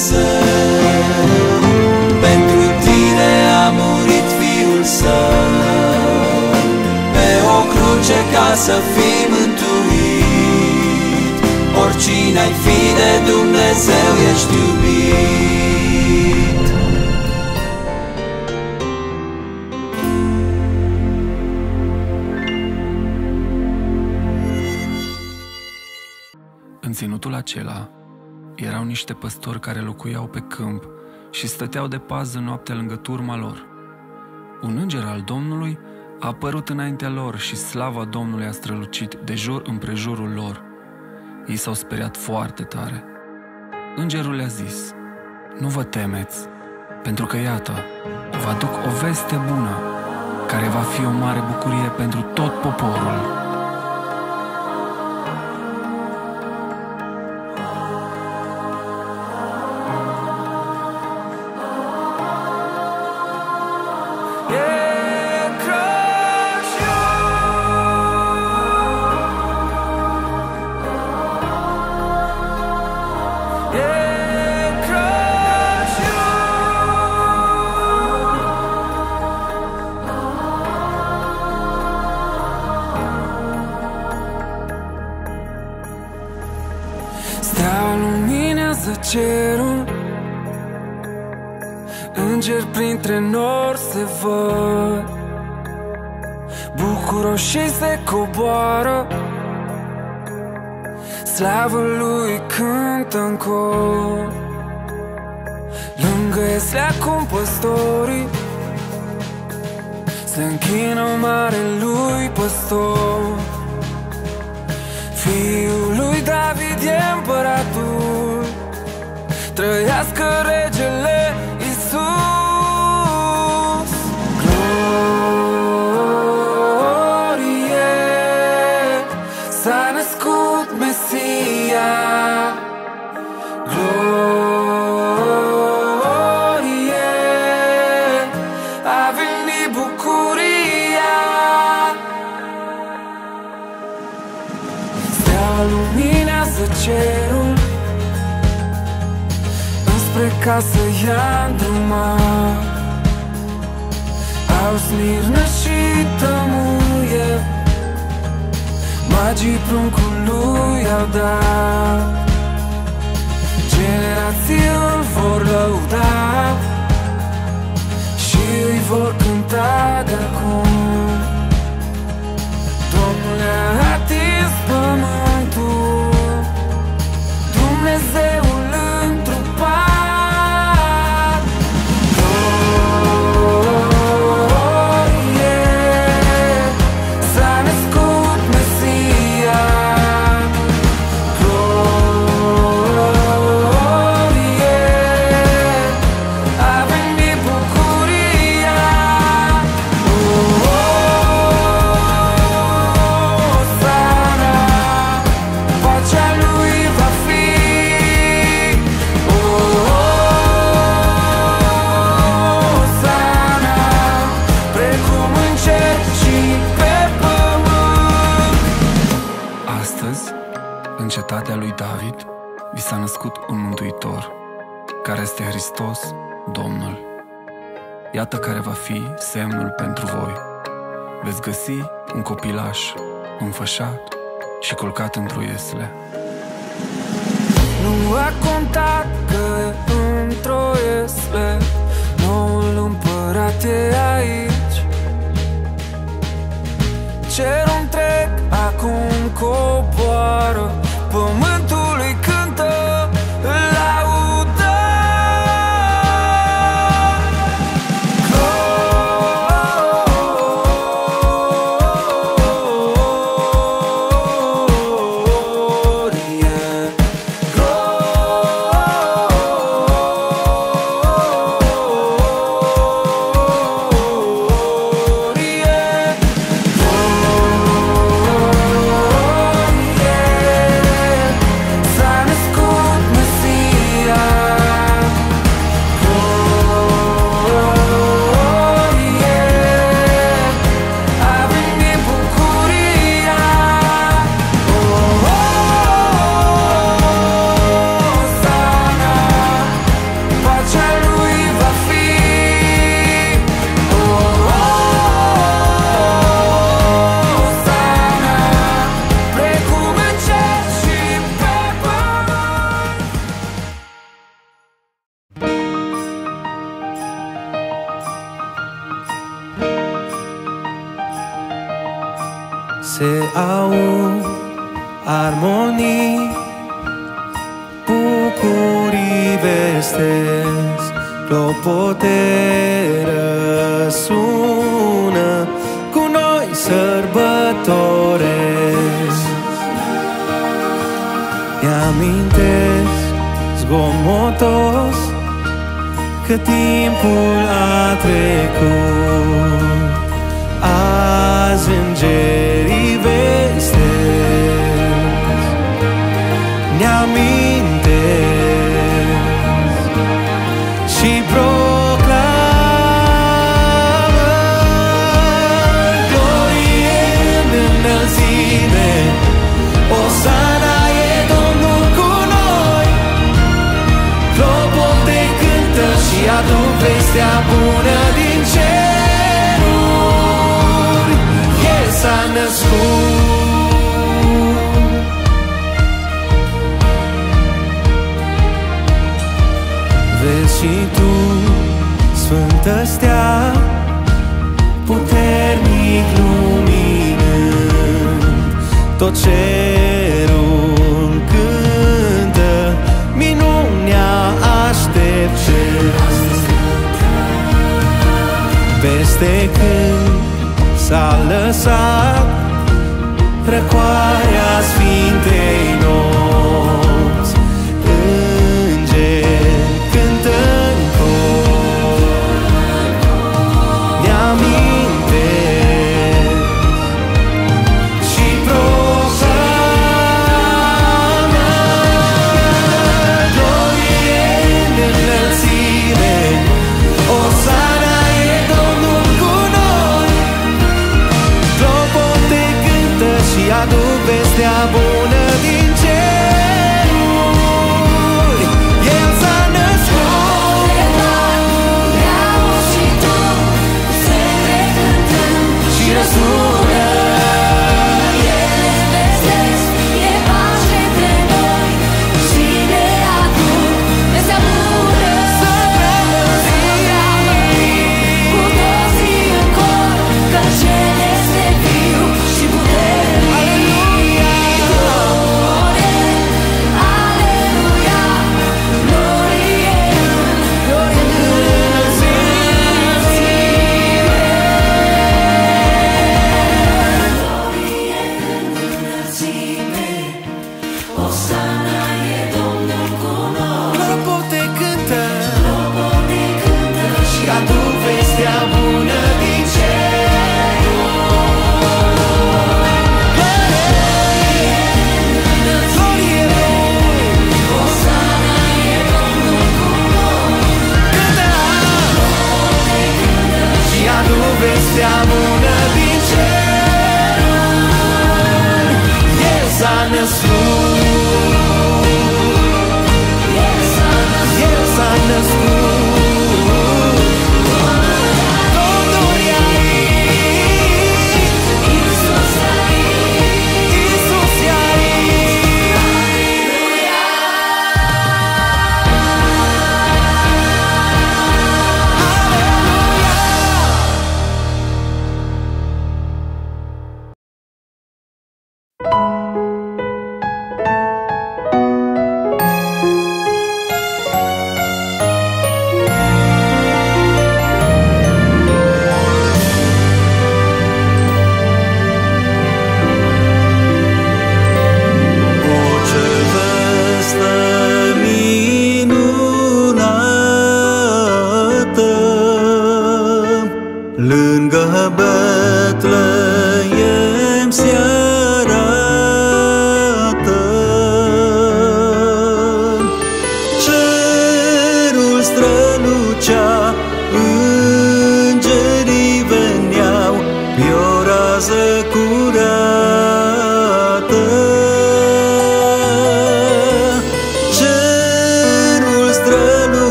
Dumnezeu. Pentru tine a murit Fiul Său pe o cruce ca să fii mântuit. Oricine ai fi de Dumnezeu ești iubit. În ținutul acela erau niște păstori care locuiau pe câmp și stăteau de pază noaptea lângă turma lor. Un înger al Domnului a apărut înaintea lor și slava Domnului a strălucit de jur împrejurul lor. Ei s-au speriat foarte tare. Îngerul le-a zis: nu vă temeți, pentru că iată, vă aduc o veste bună, care va fi o mare bucurie pentru tot poporul. Steaua luminează cerul, îngeri printre nori se văd, bucuroși se coboară, slavă lui cântă în cor. Lângă Ieslea cum păstorii se închină marelui păstor. Fiul lui David e împăratul, trăiască regele Iisus. Glorie, s-a născut Mesia. Glorie, a venit bucuria. Steaua luminează cerul, înspre casă i-a îndrumat. Au smirnă și tămuie, magii pruncului au dat. Generații îl vor lăuda și îi vor cânta de-acum. Domnul a atins pământul, Dumnezeul întrupat. Glorie, s-a născut Mesia. Glorie, a venit bucuria. Osana, pacea lui va fi. Osana, precum în cer și pe pământ. Astăzi, în cetatea lui David, vi s-a născut un mântuitor, care este Hristos, Domnul. Iată care va fi semnul pentru voi. Veți găsi un copilaș înfășat și culcat într-o iesle. Nu a contat că într-o iesle noul împărat e aici. Cerul întreg acum coboară, pământul îi cântă, îl laudă. Glorie, glorie, aud armonii, bucurii vestesc, clopote răsună, cu noi sărbătoresc. Mi-amintesc zgomotos că timpul a trecut, azi îngerii vestesc. Mi-amintesc și proclamă glorie în înălțime, Osana e Domnul cu noi. Clopote cântă și aduc vestea bună din ceruri, El s-a născut. Vezi și tu, sfântă stea, puternic luminând, tot cerul cântă, minunea așteptând. Peste când s-a lăsat răcoarea Sfintei nopți, îngeri cântă în cor. Mi-amintesc și proclamă glorie în înălțime, Osana e Domnul cu noi. Clopote cântă și aduc vestea bună din ceruri, El s-a născut. Și răsună, clopote cântă și aduc vestea bună din ceruri. Glorie Lui, Osana e Domnul cu noi. Cântă și aduc vestea bună din ceruri, El s-a născut. El s-a născut. Domnul e aici, Iisus e aici, Iisus e aici. Aleluia. Aleluia.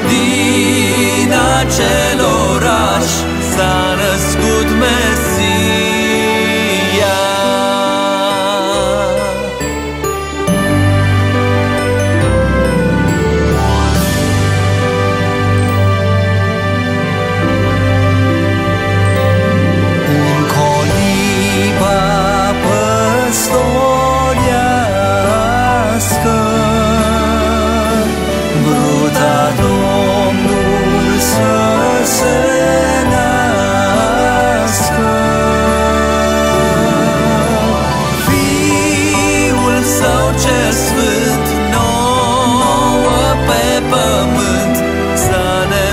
din acel oraș s-a născut Mesia. În coliba păstorească bruta Domnul să se nască. Fiul Său cel sfânt nouă pe pământ să ne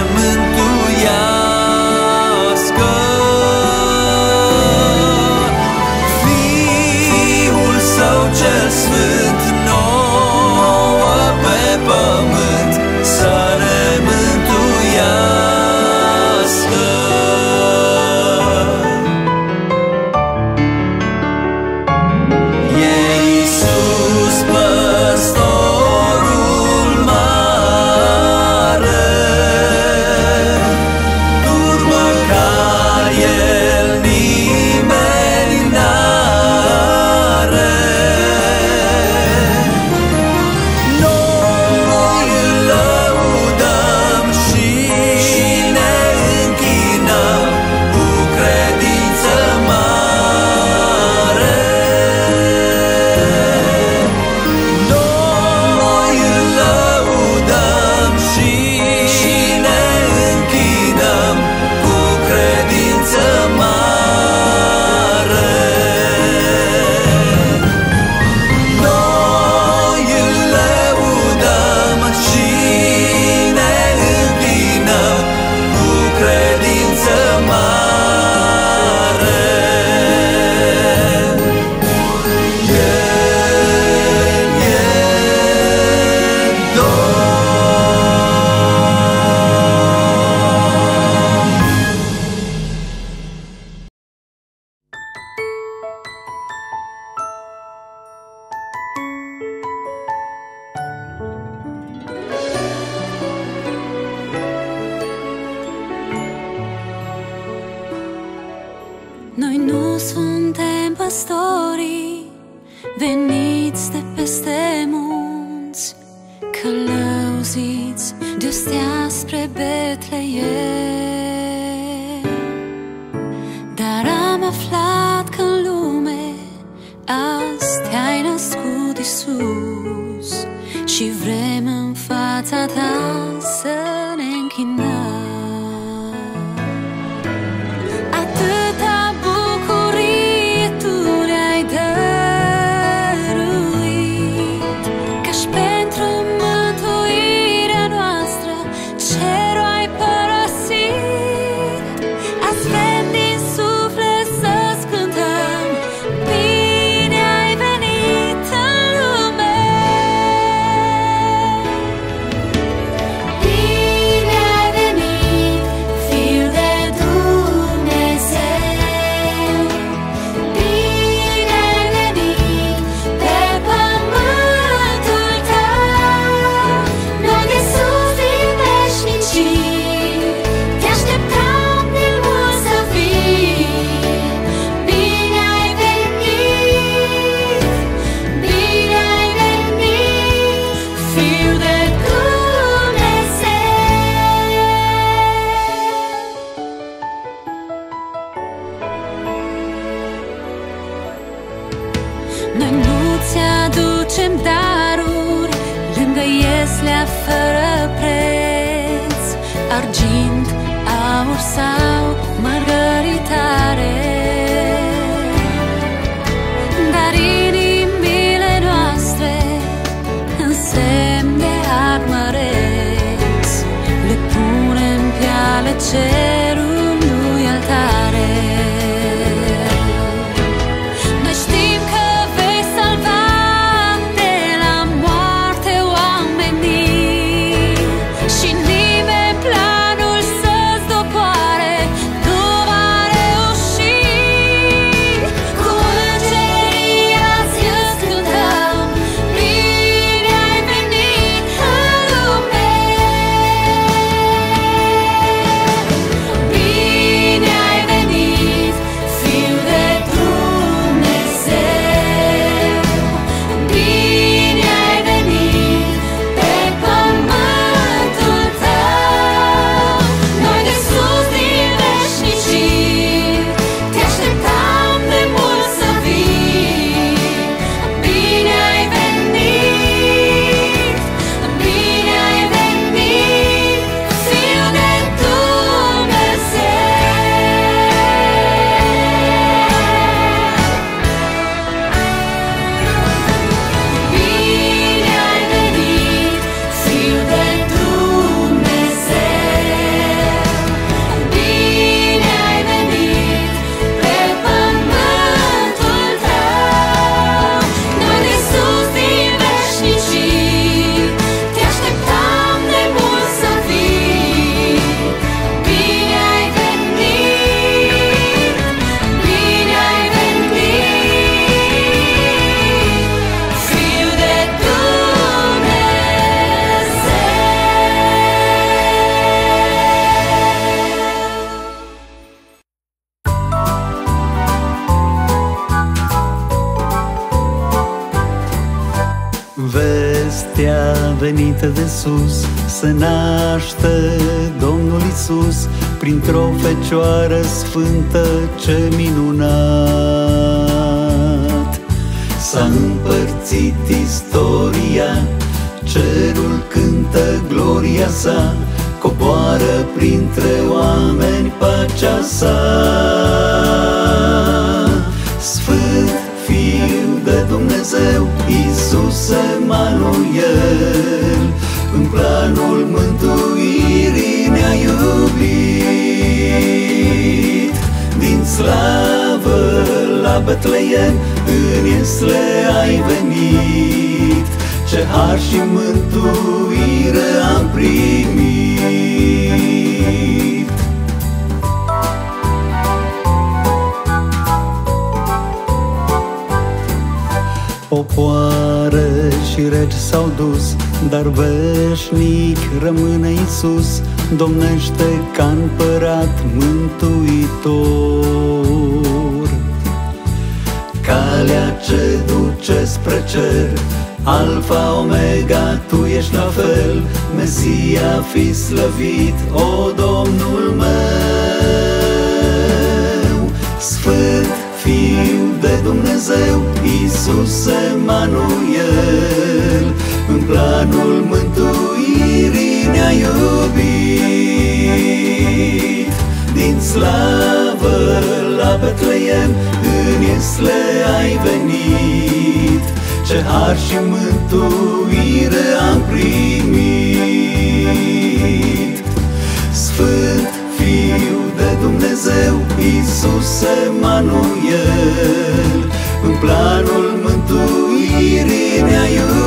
mântuiască. Fiul Său cel sfânt nouă pe pământ să ne mântuiască. E Iisus păstorul mare, turmă ca El nimeni n-are. Noi îl lăudăm și ne închinăm cu credință mare. Noi îl lăudăm și ne închinăm cu credință mare. Noi îl lăudăm și ne închinăm cu credință mare. El e Noi nu suntem păstorii veniți de peste munți, călăuziți de-o stea spre Betleem. Dar am aflat că în lume azi te-ai născut, Iisus, și vrem în fața ta să ne închinăm. Atâta bucurie tu ne-ai dăruit, că-și pentru mântuirea noastră cerul ai părăsit. Azi vrem din suflet să-ți cântăm, bine ai venit în lume. Bine ai venit, Fiul de Dumnezeu. Bine ai venit pe pământul tău. Noi de sus din veșnicii te așteptam de mult să vii. Bine ai venit, bine ai venit, Fiul de Dumnezeu. Noi nu ți-aducem daruri lângă ieslea fără preț, argint, aur sau mărgăritare, dar inimile noastre în semn de har măreț le punem pe ale cerului altare. Noi știm că vei salva de la moarte oamenii și nimeni planul să-ți doboare nu va reuși. Cu îngerii azi îți cântăm, bine ai venit în lume. venit de sus să naștă Domnul Iisus printr-o fecioară sfântă, ce minunat! S-a împărțit istoria, cerul cântă gloria sa, coboară printre oameni pacea sa. Sfânt Fiul de Dumnezeu, Iisus Emanuel, în planul mântuirii ne-a iubit. Din slavă la Betleem, în Iesle ai venit, ce har și mântuire am primit. Popoare și regi s-au dus, dar veșnic rămâne Iisus, domnește ca împărat mântuitor. Calea ce duce spre cer, Alfa, Omega, Tu ești la fel, Mesia, fi slăvit, o Domnul meu. Sfânt Fiul de Dumnezeu, Iisus Emanuel, în planul mântuirii ne-a iubit. Din slavă la Betleem, în Iesle ai venit, ce har și mântuire am primit. Sfânt Fiul de Dumnezeu, Iisus Emanuel, în planul mântuirii ne-a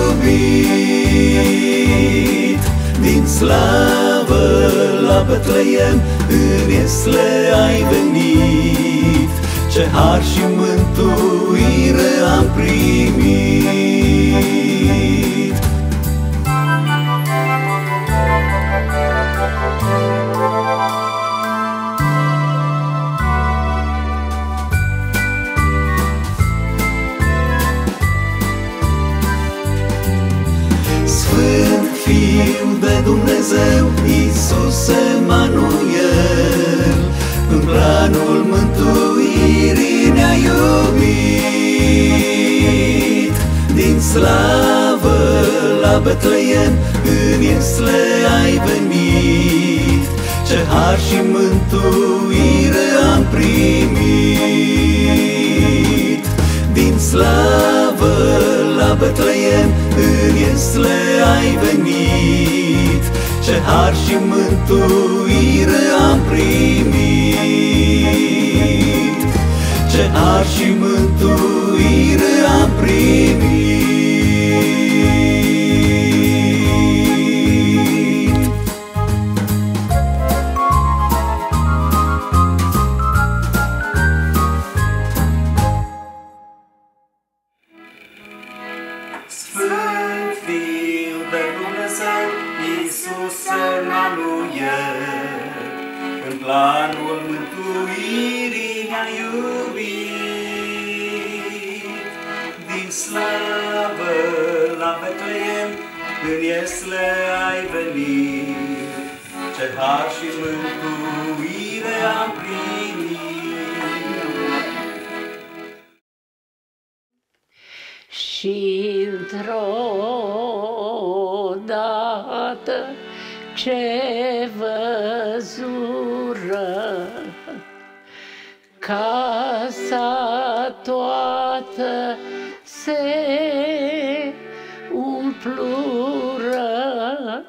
iubit. Din slavă la Betleem, în Iesle ai venit, ce har și mântuire am primit. Sfânt Fiul de Dumnezeu, Iisus Emanuel, în planul mântuirii ne-a iubit. Din slavă la Betleem, în Iesle ai venit, ce har și mântuire am primit. Din slavă la Betleem, în Iesle ai venit, ce har și mântuire am primit. Ce har și mântuire am primit. Sfânt Fiul de Dumnezeu, Iisus Emanuel, în planul mântuirii ne-a iubit. Din slavă la Betleem, în Iesle ai venit, ce har și mântuire am primit. Și într-o dată ce văzură casa toată se umplură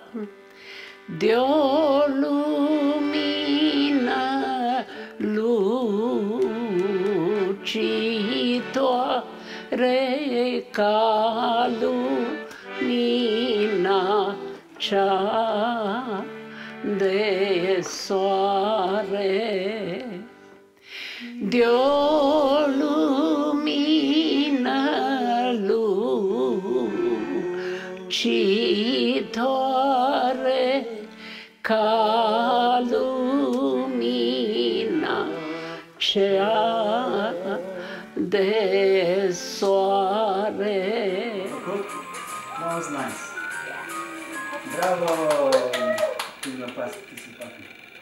de-o lumină lucitoare ca lumina cea de soare. De-o lumină lucitoare ca lumina cea de soare. That was nice. Bravo! Până la pas, ce se facă.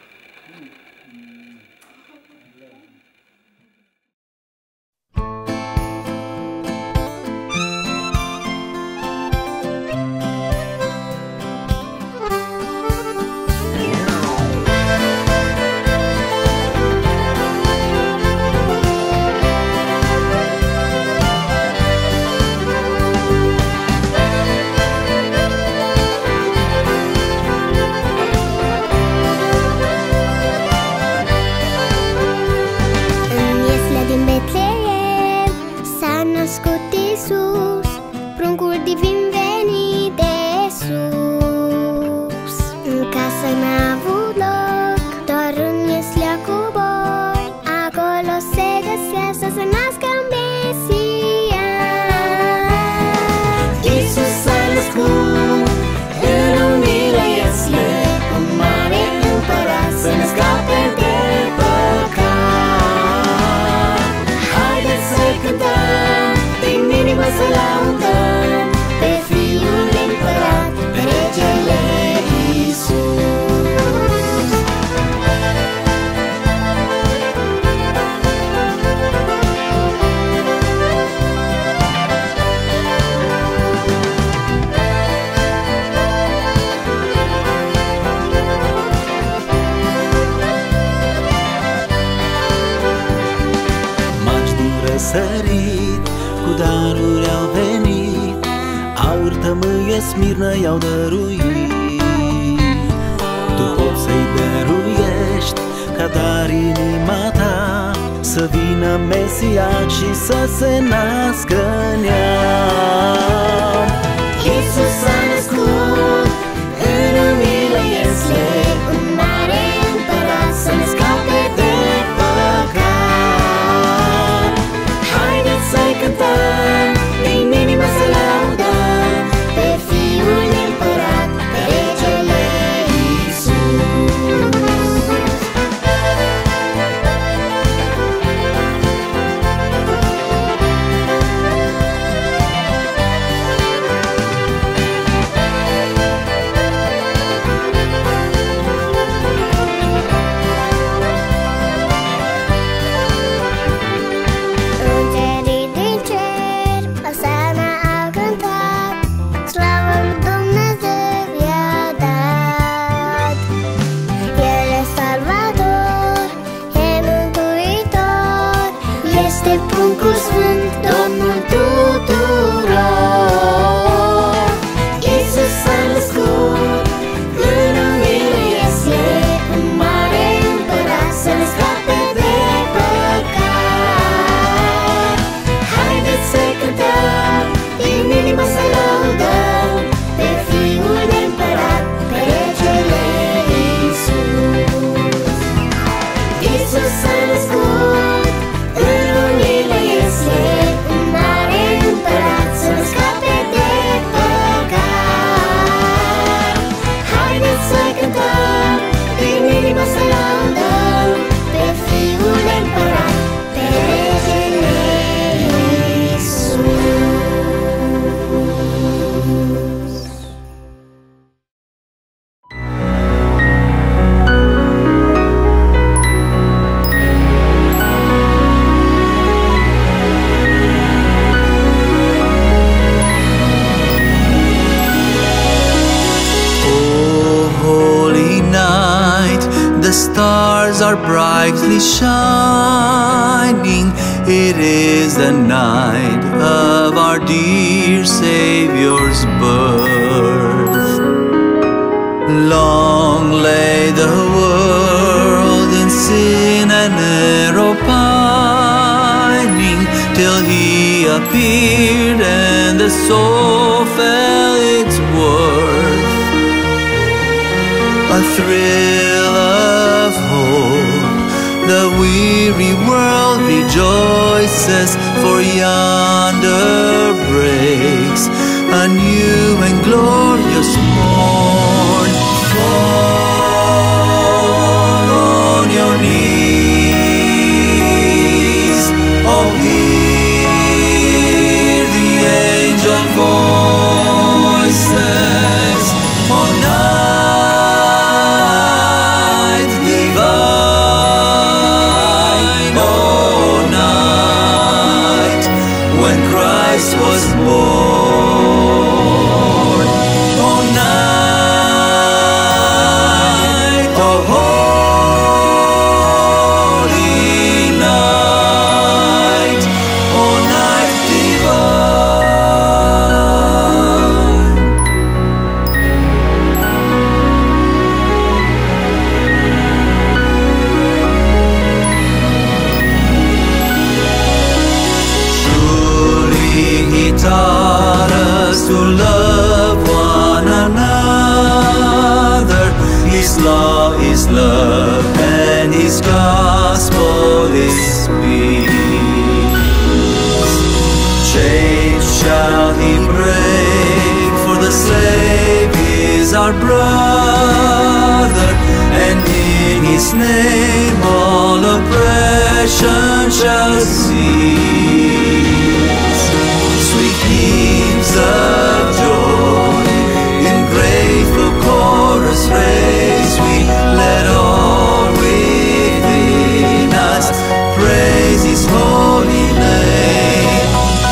Sărit, cu daruri au venit, aur, tămâie, smirnă i-au dăruit. Tu poți să-i dăruiești ca dar inima ta, să vină Mesia și să se nască în ea. Iisus s-a născut în umilă Iesle, un mare împărat să ne scape de păcat. Haideți să-i cântăm, din inimă să laudăm pe Fiul Împărat, pe Regele Iisus. Îngerii din cer, Osana au cântat, slavă lui Dumnezeu i-a dat. El e Salvator, e Mântuitor, este pruncul sfânt, Domnul tuturor. Iisus s-a născut în umilă Iesle, un mare împărat să ne scape de păcat. Haideți să cântăm, din inimă să laudăm pe Fiul Împărat, pe Regele Iisus. Iisus s-a născut în umilă Iesle, un mare împărat să ne scape de păcat. Haideți să cântăm, din inimă să laudăm pe Fiul Împărat, pe Regele Iisus. Oh, holy night, the stars are brightly shining. It is the night of our dear Savior's birth. Long lay the world in sin and error pining, till He appeared and the soul felt its worth. A thrill of hope, the weary world rejoices, for yonder breaks a new and glorious morn. Fall on your knees, oh hear the angel voices, oh now law is love, and His gospel is peace. Chains shall He break, for the slave is our brother, and in His name all oppression shall cease. Sweet hymns of joy in grateful chorus raise, we let all within us praise His holy name.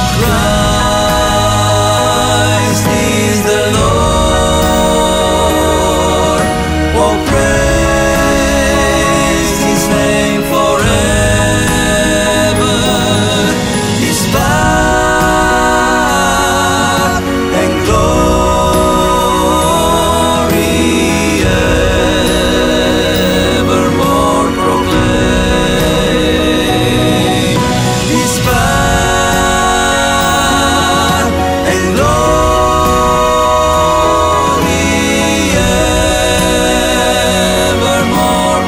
Christ is the Lord. Oh, praise His name forever. His power and glory evermore proclaim. His power and glory evermore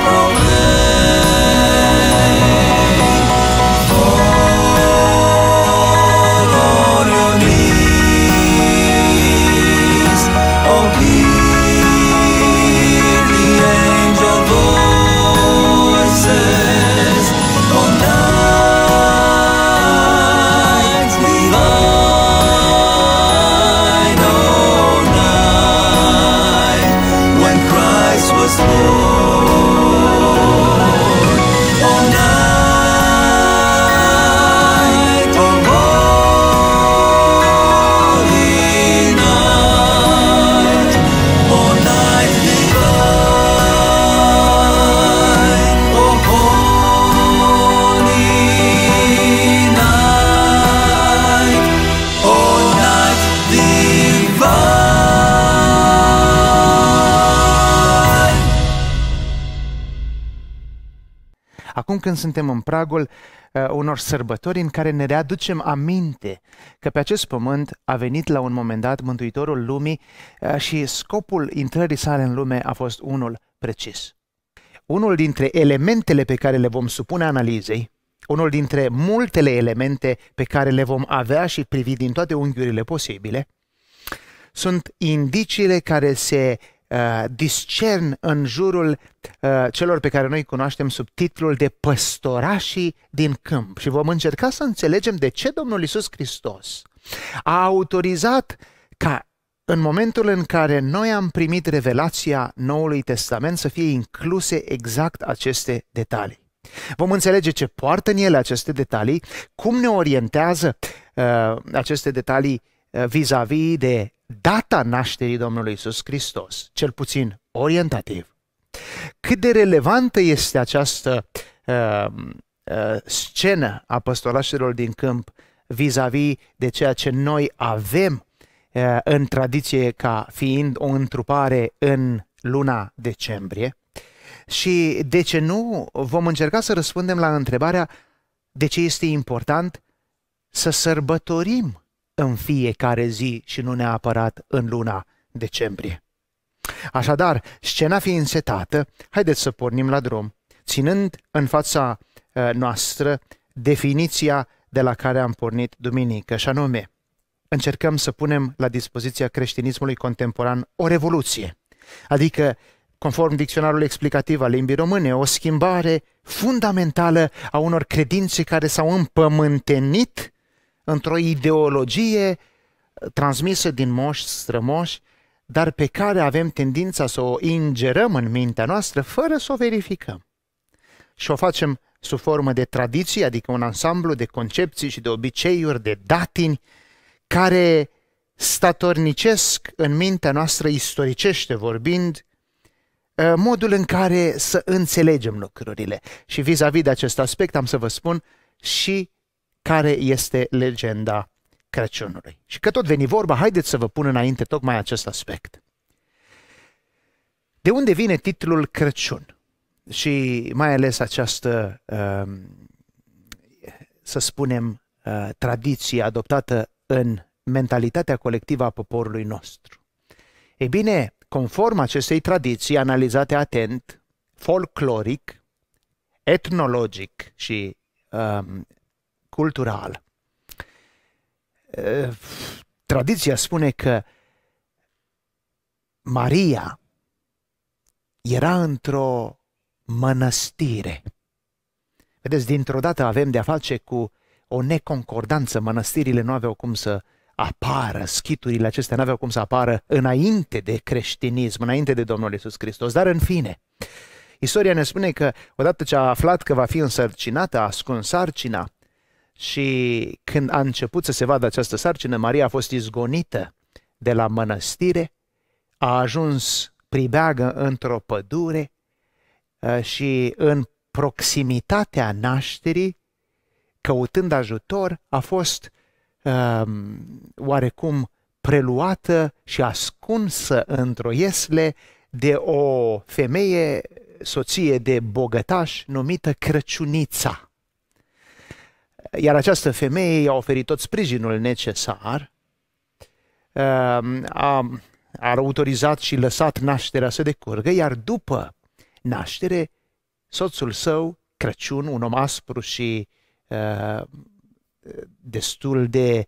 proclaim. Fall on your knees, oh, hear the angel voices, oh, night divine, oh, night when Christ was born, oh, night of holy night, oh, night divine, oh, holy night, oh, night divine. Acum când suntem în pragul unor sărbători în care ne readucem aminte că pe acest pământ a venit la un moment dat Mântuitorul lumii și scopul intrării sale în lume a fost unul precis. Unul dintre elementele pe care le vom supune analizei, unul dintre multele elemente pe care le vom avea și privi din toate unghiurile posibile, sunt indiciile care se discern în jurul celor pe care noi îi cunoaștem sub titlul de păstorașii din câmp. Și vom încerca să înțelegem de ce Domnul Iisus Hristos a autorizat ca în momentul în care noi am primit revelația Noului Testament să fie incluse exact aceste detalii. Vom înțelege ce poartă în ele aceste detalii, cum ne orientează aceste detalii vis-a-vis de data nașterii Domnului Iisus Hristos, cel puțin orientativ. Cât de relevantă este această scenă a păstorașilor din câmp vis-a-vis de ceea ce noi avem în tradiție ca fiind o întrupare în luna decembrie. Și de ce nu, vom încerca să răspundem la întrebarea de ce este important să sărbătorim în fiecare zi și nu neapărat în luna decembrie. Așadar, scena fiind setată, haideți să pornim la drum, ținând în fața noastră definiția de la care am pornit duminică, și anume, încercăm să punem la dispoziția creștinismului contemporan o revoluție, adică, conform dicționarului explicativ al limbii române, o schimbare fundamentală a unor credințe care s-au împământenit într-o ideologie transmisă din moși strămoși, dar pe care avem tendința să o ingerăm în mintea noastră fără să o verificăm. Și o facem sub formă de tradiție, adică un ansamblu de concepții și de obiceiuri, de datini, care statornicesc în mintea noastră, istoricește vorbind, modul în care să înțelegem lucrurile. Și vis-a-vis de acest aspect am să vă spun și care este legenda Crăciunului. Și că tot veni vorba, haideți să vă pun înainte tocmai acest aspect. De unde vine titlul Crăciun? Și mai ales această, să spunem, tradiție adoptată în mentalitatea colectivă a poporului nostru. Ei bine, conform acestei tradiții analizate atent, folcloric, etnologic și cultural, tradiția spune că Maria era într-o mănăstire. Vedeți, dintr-o dată avem de-a face cu o neconcordanță. Mănăstirile nu aveau cum să apară, schiturile acestea nu aveau cum să apară înainte de creștinism, înainte de Domnul Iisus Hristos. Dar în fine, istoria ne spune că odată ce a aflat că va fi însărcinată, a ascuns sarcina și când a început să se vadă această sarcină, Maria a fost izgonită de la mănăstire, a ajuns pribeagă într-o pădure și în proximitatea nașterii, căutând ajutor, a fost oarecum preluată și ascunsă într-o iesle de o femeie, soție de bogătaș, numită Crăciunița. Iar această femeie i-a oferit tot sprijinul necesar, a autorizat și lăsat nașterea să decurgă, iar după naștere, soțul său, Crăciun, un om aspru și destul de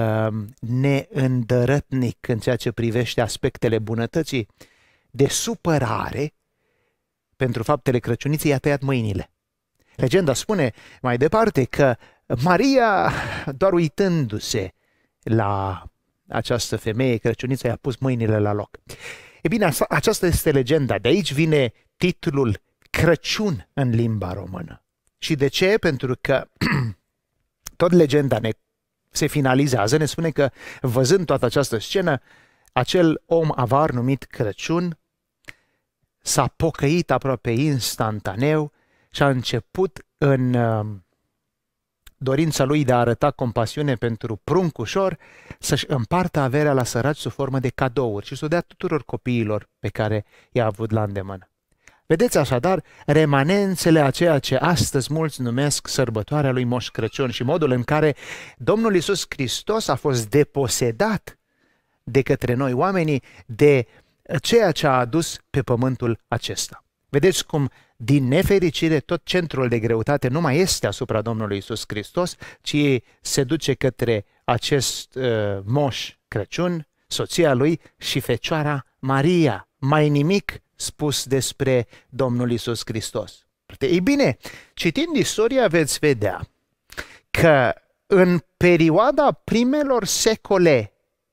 neîndărătnic în ceea ce privește aspectele bunătății, de supărare pentru faptele Crăciuniței, i-a tăiat mâinile. Legenda spune mai departe că Maria, doar uitându-se la această femeie, Crăciunița, i-a pus mâinile la loc. E bine, aceasta este legenda. De aici vine titlul Crăciun în limba română. Și de ce? Pentru că tot legenda se finalizează, ne spune că, văzând toată această scenă, acel om avar numit Crăciun s-a pocăit aproape instantaneu și a început în dorința lui de a arăta compasiune pentru pruncușor să-și împartă averea la săraci sub formă de cadouri și să o dea tuturor copiilor pe care i-a avut la îndemână. Vedeți așadar remanențele a ceea ce astăzi mulți numesc sărbătoarea lui Moș Crăciun și modul în care Domnul Iisus Hristos a fost deposedat de către noi oamenii de ceea ce a adus pe pământul acesta. Vedeți cum, din nefericire, tot centrul de greutate nu mai este asupra Domnului Iisus Hristos, ci se duce către acest Moș Crăciun, soția lui și Fecioara Maria. Mai nimic spus despre Domnul Iisus Hristos. Ei bine, citind istoria veți vedea că în perioada primelor secole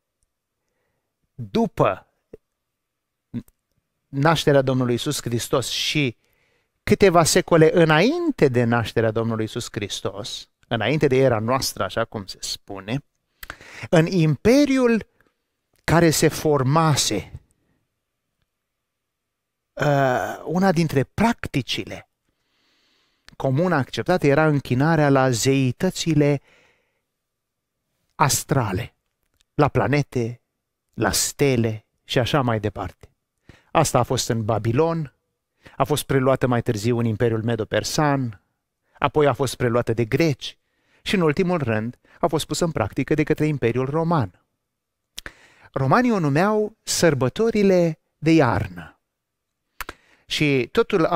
după nașterea Domnului Iisus Hristos și câteva secole înainte de nașterea Domnului Iisus Hristos, înainte de era noastră, așa cum se spune, în imperiul care se formase, una dintre practicile comun acceptate era închinarea la zeitățile astrale, la planete, la stele și așa mai departe. Asta a fost în Babilon, a fost preluată mai târziu în Imperiul Medo-Persan, apoi a fost preluată de greci și în ultimul rând a fost pusă în practică de către Imperiul Roman. Romanii o numeau sărbătorile de iarnă. Și totul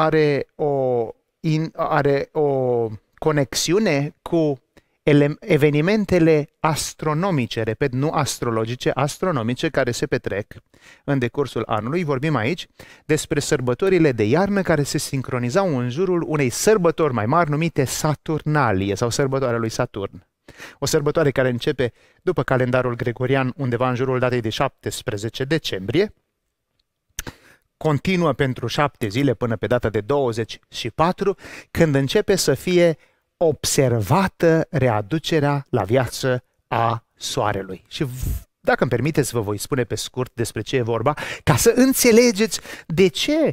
are o conexiune cu evenimentele astronomice, repet, nu astrologice, astronomice, care se petrec în decursul anului. Vorbim aici despre sărbătorile de iarnă care se sincronizau în jurul unei sărbători mai mari numite Saturnalie sau sărbătoarea lui Saturn. O sărbătoare care începe după calendarul gregorian undeva în jurul datei de 17 decembrie, continuă pentru 7 zile până pe data de 24, când începe să fie observată readucerea la viață a soarelui. Și dacă îmi permiteți, vă voi spune pe scurt despre ce e vorba, ca să înțelegeți de ce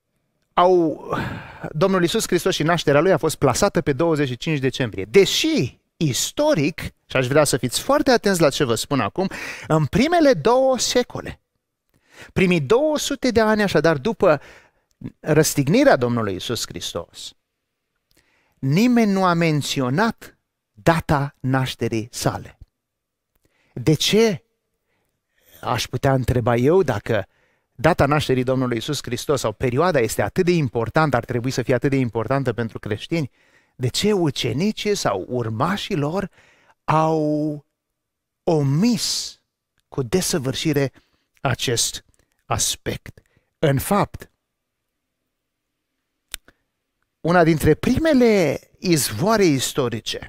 Domnul Iisus Hristos și nașterea lui a fost plasată pe 25 decembrie. Deși, istoric, și aș vrea să fiți foarte atenți la ce vă spun acum, în primele 2 secole, primii 200 de ani așadar după răstignirea Domnului Iisus Hristos, nimeni nu a menționat data nașterii sale. De ce? Aș putea întreba eu dacă data nașterii Domnului Iisus Hristos sau perioada este atât de importantă, ar trebui să fie atât de importantă pentru creștini, de ce ucenicii sau urmașii lor au omis cu desăvârșire acest aspect? În fapt, una dintre primele izvoare istorice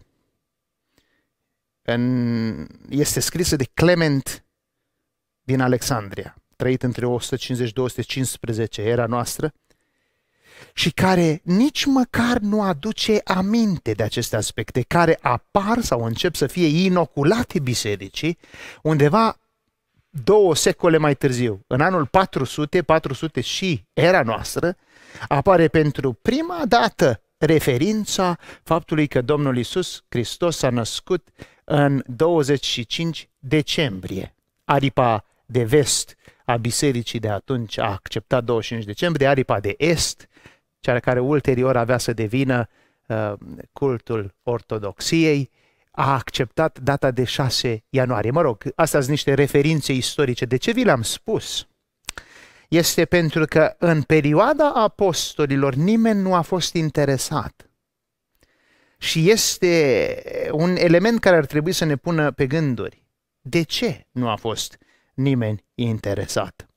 este scrisă de Clement din Alexandria, trăit între 150-215 era noastră, și care nici măcar nu aduce aminte de aceste aspecte, care apar sau încep să fie inoculate bisericii undeva 2 secole mai târziu. În anul 400 și era noastră, apare pentru prima dată referința faptului că Domnul Iisus Hristos s-a născut în 25 decembrie. Aripa de vest a bisericii de atunci a acceptat 25 decembrie, aripa de est, cea care ulterior avea să devină cultul ortodoxiei, a acceptat data de 6 ianuarie. Mă rog, astea sunt niște referințe istorice. De ce vi le-am spus? Este pentru că în perioada apostolilor nimeni nu a fost interesat. Și este un element care ar trebui să ne pună pe gânduri. De ce nu a fost nimeni interesat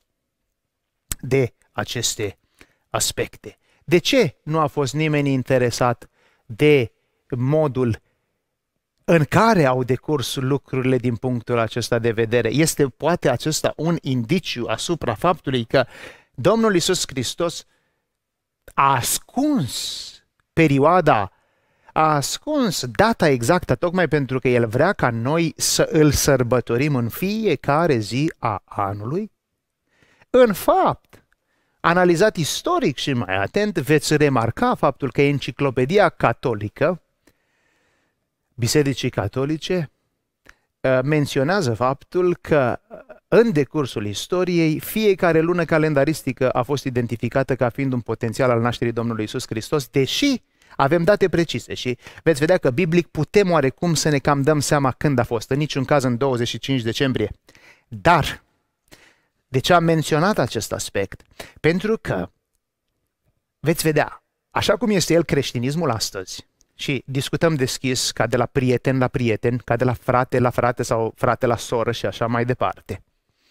de aceste aspecte? De ce nu a fost nimeni interesat de modul în care au decurs lucrurile din punctul acesta de vedere? Este poate acesta un indiciu asupra faptului că Domnul Iisus Hristos a ascuns perioada, a ascuns data exactă, tocmai pentru că El vrea ca noi să îl sărbătorim în fiecare zi a anului? În fapt, analizat istoric și mai atent, veți remarca faptul că Enciclopedia Catolică, Bisericii Catolice, menționează faptul că în decursul istoriei fiecare lună calendaristică a fost identificată ca fiind un potențial al nașterii Domnului Iisus Hristos, deși avem date precise și veți vedea că biblic putem oarecum să ne cam dăm seama când a fost, în niciun caz în 25 decembrie. Dar, de ce am menționat acest aspect? Pentru că, veți vedea, așa cum este el creștinismul astăzi, și discutăm deschis ca de la prieten la prieten, ca de la frate sau frate la soră și așa mai departe.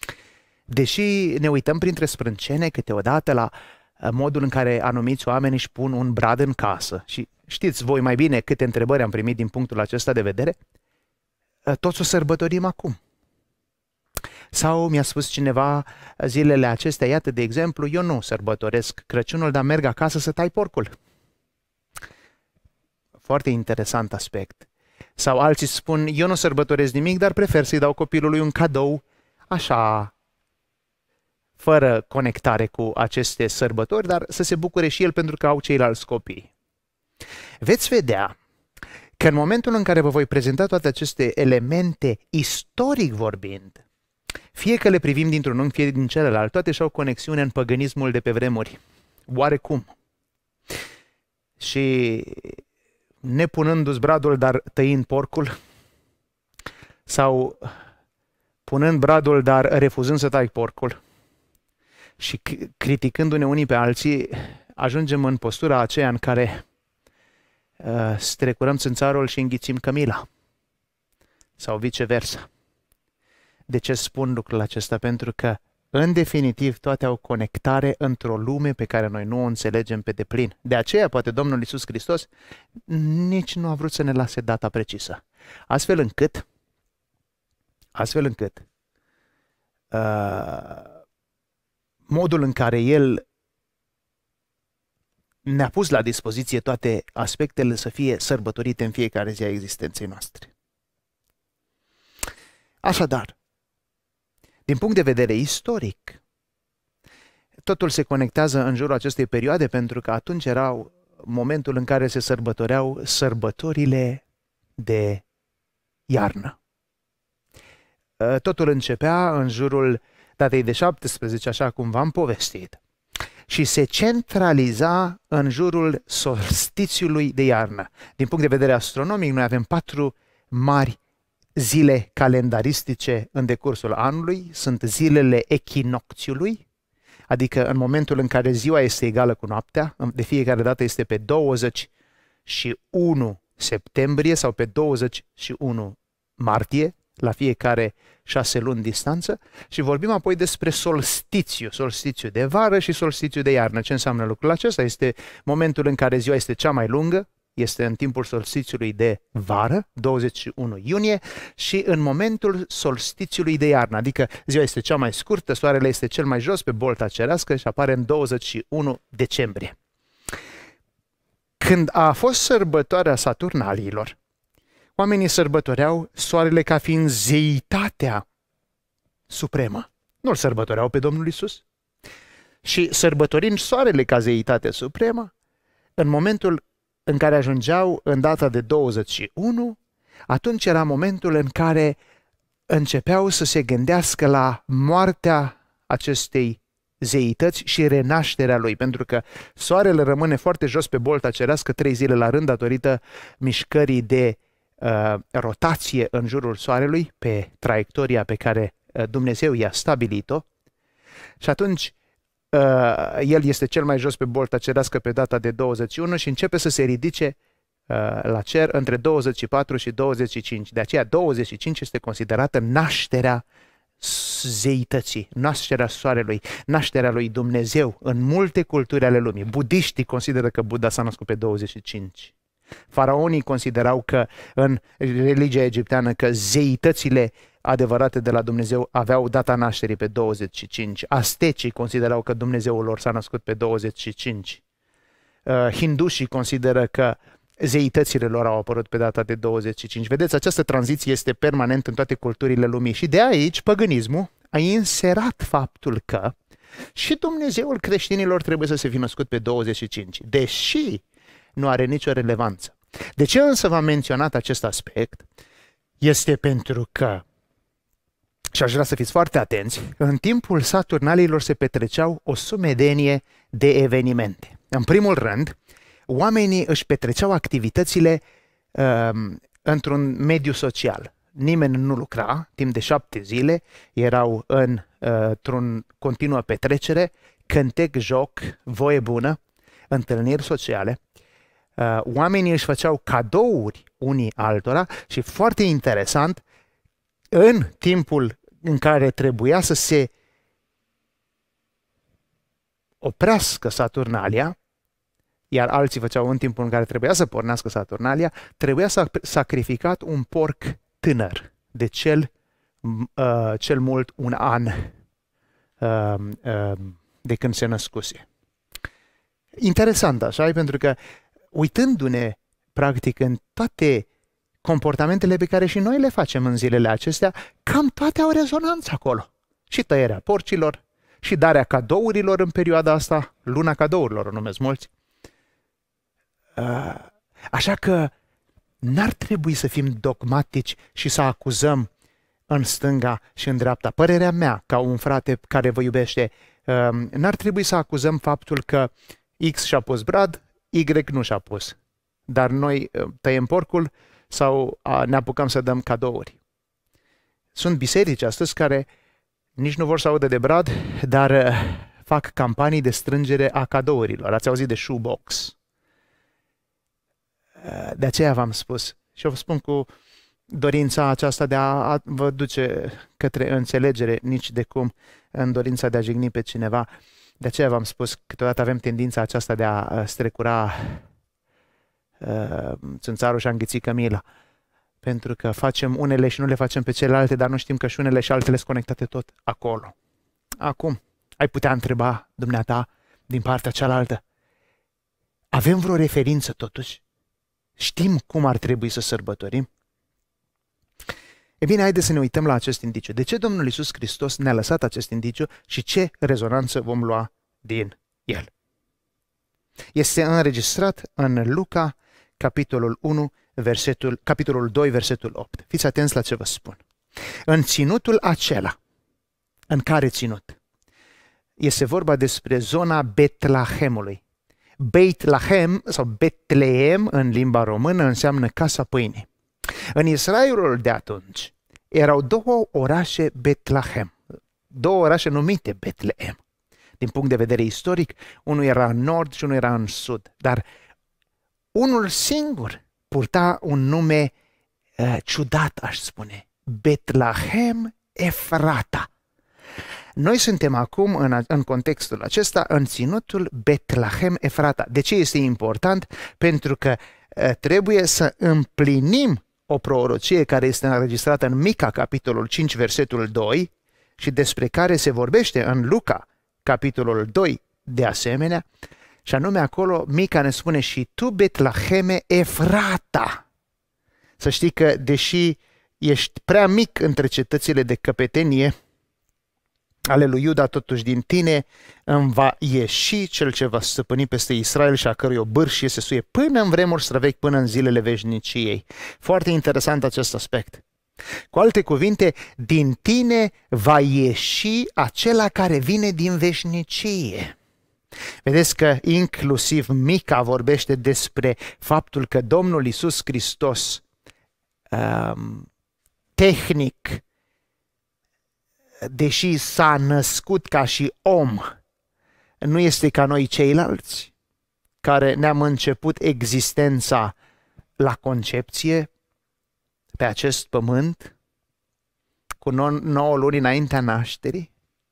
Deși ne uităm printre sprâncene câteodată la modul în care anumiți oameni își pun un brad în casă și știți voi mai bine câte întrebări am primit din punctul acesta de vedere, toți o sărbătorim acum. Sau mi-a spus cineva zilele acestea, iată de exemplu, eu nu sărbătoresc Crăciunul, dar merg acasă să tai porcul. Foarte interesant aspect. Sau alții spun, eu nu sărbătoresc nimic, dar prefer să-i dau copilului un cadou, așa, fără conectare cu aceste sărbători, dar să se bucure și el pentru că au ceilalți copii. Veți vedea că în momentul în care vă voi prezenta toate aceste elemente, istoric vorbind, fie că le privim dintr-un unghi, fie din celălalt, toate și-au conexiune în păgânismul de pe vremuri. Oarecum. Și nepunându-ți bradul, dar tăind porcul, sau punând bradul, dar refuzând să tai porcul, și criticându-ne unii pe alții, ajungem în postura aceea în care strecurăm țânțarul și înghițim cămila, sau viceversa. De ce spun lucrul acesta? Pentru că, în definitiv, toate au conectare într-o lume pe care noi nu o înțelegem pe deplin. De aceea, poate Domnul Iisus Hristos nici nu a vrut să ne lase data precisă. Astfel încât modul în care El ne-a pus la dispoziție toate aspectele să fie sărbătorite în fiecare zi a existenței noastre. Așadar, din punct de vedere istoric, totul se conectează în jurul acestei perioade pentru că atunci era momentul în care se sărbătoreau sărbătorile de iarnă. Totul începea în jurul datei de 17, așa cum v-am povestit, și se centraliza în jurul solstițiului de iarnă. Din punct de vedere astronomic, noi avem 4 mari zile calendaristice în decursul anului. Sunt zilele echinocțiului, adică în momentul în care ziua este egală cu noaptea, de fiecare dată este pe 21 septembrie sau pe 21 martie, la fiecare 6 luni distanță, și vorbim apoi despre solstițiu de vară și solstițiu de iarnă. Ce înseamnă lucrul acesta? Este momentul în care ziua este cea mai lungă, este în timpul solstițiului de vară, 21 iunie, și în momentul solstițiului de iarnă, adică ziua este cea mai scurtă, soarele este cel mai jos pe bolta cerească și apare în 21 decembrie. Când a fost sărbătoarea Saturnaliilor, oamenii sărbătoreau soarele ca fiind zeitatea supremă. Nu-L sărbătoreau pe Domnul Iisus. Și sărbătorind soarele ca zeitate supremă, în momentul în care ajungeau în data de 21, atunci era momentul în care începeau să se gândească la moartea acestei zeități și renașterea lui, pentru că soarele rămâne foarte jos pe bolta cerească 3 zile la rând datorită mișcării de rotație în jurul soarelui pe traiectoria pe care Dumnezeu i-a stabilit-o, și atunci el este cel mai jos pe bolta cerească pe data de 21 și începe să se ridice la cer între 24 și 25. De aceea 25 este considerată nașterea zeității, nașterea soarelui, nașterea lui Dumnezeu în multe culturi ale lumii. Budiștii consideră că Buddha s-a născut pe 25. Faraonii considerau că în religia egipteană că zeitățile adevărate de la Dumnezeu aveau data nașterii pe 25. Aztecii considerau că Dumnezeul lor s-a născut pe 25. Hindușii consideră că zeitățile lor au apărut pe data de 25. Vedeți, această tranziție este permanent în toate culturile lumii și de aici păgânismul a inserat faptul că și Dumnezeul creștinilor trebuie să se fi născut pe 25, deși nu are nicio relevanță. De ce însă v-am menționat acest aspect? Este pentru că, și aș vrea să fiți foarte atenți, în timpul Saturnalilor se petreceau o sumedenie de evenimente. În primul rând, oamenii își petreceau activitățile într-un mediu social. Nimeni nu lucra timp de 7 zile, erau într-un continuă petrecere, cântec, joc, voie bună, întâlniri sociale. Oamenii își făceau cadouri unii altora și, foarte interesant, în timpul în care trebuia să se oprească Saturnalia, iar alții făceau în timpul în care trebuia să pornească Saturnalia, trebuia să sacrificat un porc tânăr, de cel mult un an de când se născuse. Interesant așa, pentru că uitându-ne practic în toate comportamentele pe care și noi le facem în zilele acestea, cam toate au rezonanță acolo. Și tăierea porcilor, și darea cadourilor în perioada asta, luna cadourilor o numesc mulți. Așa că n-ar trebui să fim dogmatici și să acuzăm în stânga și în dreapta. Părerea mea, ca un frate care vă iubește, n-ar trebui să acuzăm faptul că X și-a pus brad, Y nu și-a pus. Dar noi tăiem porcul sau ne apucăm să dăm cadouri. Sunt biserici astăzi care nici nu vor să audă de brad, dar fac campanii de strângere a cadourilor. Ați auzit de shoebox. De aceea v-am spus și vă spun cu dorința aceasta de a vă duce către înțelegere, nici de cum în dorința de a jigni pe cineva. De aceea v-am spus, câteodată avem tendința aceasta de a strecura țânțarul și a înghiți cămila. Pentru că facem unele și nu le facem pe celelalte, dar nu știm că și unele și altele sunt conectate tot acolo. Acum, ai putea întreba dumneata din partea cealaltă. Avem vreo referință totuși? Știm cum ar trebui să sărbătorim? E bine, haideți să ne uităm la acest indiciu. De ce Domnul Iisus Hristos ne-a lăsat acest indiciu și ce rezonanță vom lua din el? Este înregistrat în Luca, capitolul 2, versetul 8. Fiți atenți la ce vă spun. În ținutul acela, în care ținut? Este vorba despre zona Betlahemului. Beit-Lahem sau Betleem în limba română înseamnă casa pâinii. În Israelul de atunci erau două orașe Betlehem, două orașe numite Betleem. din punct de vedere istoric, unul era în nord și unul era în sud, dar unul singur purta un nume ciudat, aș spune, Betlehem Efrata. Noi suntem acum în contextul acesta în ținutul Betlehem Efrata. De ce este important? Pentru că trebuie să împlinim o prorocie care este înregistrată în Mica, capitolul 5, versetul 2, și despre care se vorbește în Luca, capitolul 2, de asemenea, și anume acolo Mica ne spune: și tu, Betleheme Efrata. Să știi că, deși ești prea mic între cetățile de căpetenie ale lui Iuda, totuși din tine îmi va ieși cel ce va stăpâni peste Israel și a cărui obârșie se suie până în vremuri străvechi, până în zilele veșniciei. Foarte interesant acest aspect. Cu alte cuvinte, din tine va ieși acela care vine din veșnicie. Vedeți că inclusiv Mica vorbește despre faptul că Domnul Iisus Hristos, tehnic, deși s-a născut ca și om, nu este ca noi ceilalți, care ne-am început existența la concepție pe acest pământ, cu 9 luni înaintea nașterii.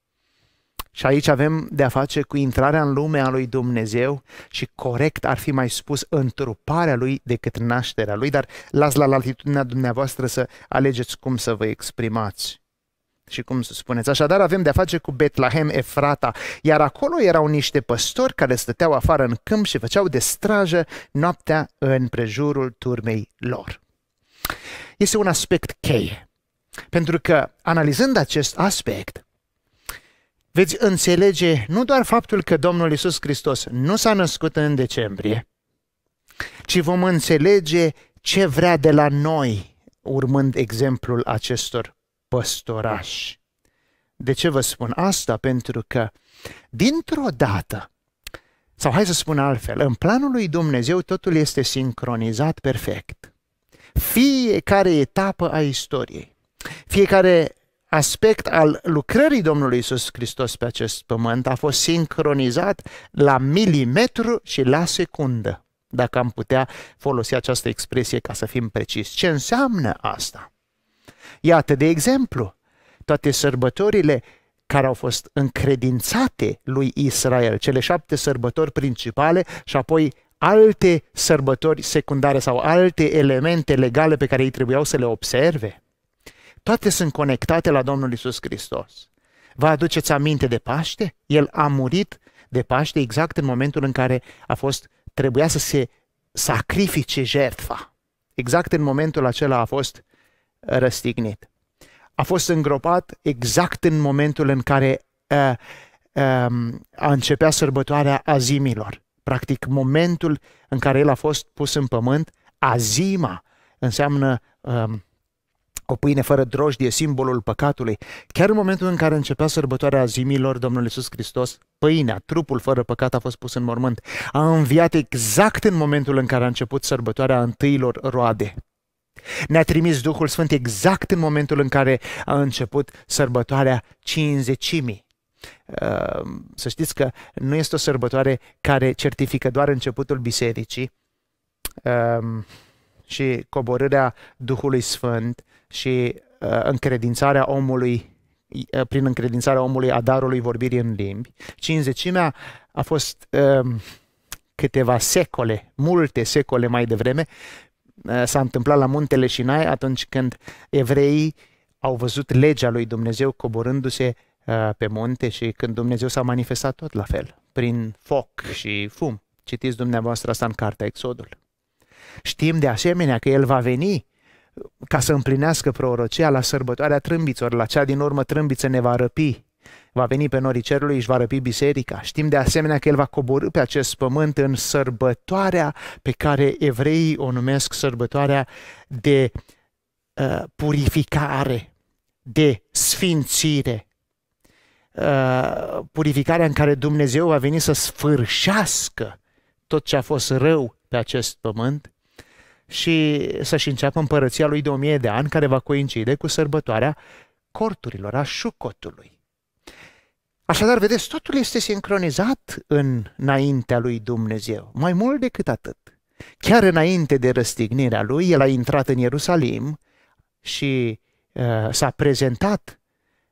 Și aici avem de-a face cu intrarea în lumea lui Dumnezeu și corect ar fi mai spus întruparea lui decât nașterea lui, dar las la latitudinea dumneavoastră să alegeți cum să vă exprimați și cum să spuneți. Așadar avem de-a face cu Betlehem Efrata, iar acolo erau niște păstori care stăteau afară în câmp și făceau de strajă noaptea în prejurul turmei lor. Este un aspect cheie, pentru că analizând acest aspect, veți înțelege nu doar faptul că Domnul Iisus Hristos nu s-a născut în decembrie, ci vom înțelege ce vrea de la noi, urmând exemplul acestor păstorași. De ce vă spun asta? Pentru că, dintr-o dată, sau hai să spun altfel, în planul lui Dumnezeu totul este sincronizat perfect. Fiecare etapă a istoriei, fiecare aspect al lucrării Domnului Iisus Hristos pe acest pământ a fost sincronizat la milimetru și la secundă, dacă am putea folosi această expresie ca să fim precis. Ce înseamnă asta? Iată, de exemplu, toate sărbătorile care au fost încredințate lui Israel, cele 7 sărbători principale și apoi alte sărbători secundare sau alte elemente legale pe care ei trebuiau să le observe, toate sunt conectate la Domnul Iisus Hristos. Vă aduceți aminte de Paște? El a murit de Paște exact în momentul în care trebuia să se sacrifice jertfa. Exact în momentul acela a fost răstignit. A fost îngropat exact în momentul în care a începea sărbătoarea azimilor. Practic, momentul în care el a fost pus în pământ, azima înseamnă o pâine fără drojdie, simbolul păcatului. Chiar în momentul în care începea sărbătoarea azimilor, Domnul Iisus Hristos, pâinea, trupul fără păcat a fost pus în mormânt. A înviat exact în momentul în care a început sărbătoarea întâilor roade. Ne-a trimis Duhul Sfânt exact în momentul în care a început sărbătoarea Cincizecimii. Să știți că nu este o sărbătoare care certifică doar începutul bisericii și coborârea Duhului Sfânt și încredințarea omului, prin încredințarea omului a darului vorbirii în limbi. Cincizecimea a fost câteva secole, multe secole mai devreme. S-a întâmplat la muntele Sinai atunci când evreii au văzut legea lui Dumnezeu coborându-se pe munte și când Dumnezeu s-a manifestat tot la fel, prin foc și fum. Citiți dumneavoastră asta în cartea Exodul. Știm de asemenea că El va veni ca să împlinească prorocia la sărbătoarea trâmbiților, la cea din urmă trâmbiță ne va răpi. Va veni pe norii cerului, își va răpi biserica. Știm de asemenea că El va coborî pe acest pământ în sărbătoarea pe care evreii o numesc sărbătoarea de purificare, de sfințire. Purificarea în care Dumnezeu va veni să sfârșească tot ce a fost rău pe acest pământ și să-și înceapă împărăția lui de 1000 de ani, care va coincide cu sărbătoarea corturilor, a șucotului. Așadar, vedeți, totul este sincronizat înaintea lui Dumnezeu. Mai mult decât atât. Chiar înainte de răstignirea lui, el a intrat în Ierusalim și s-a prezentat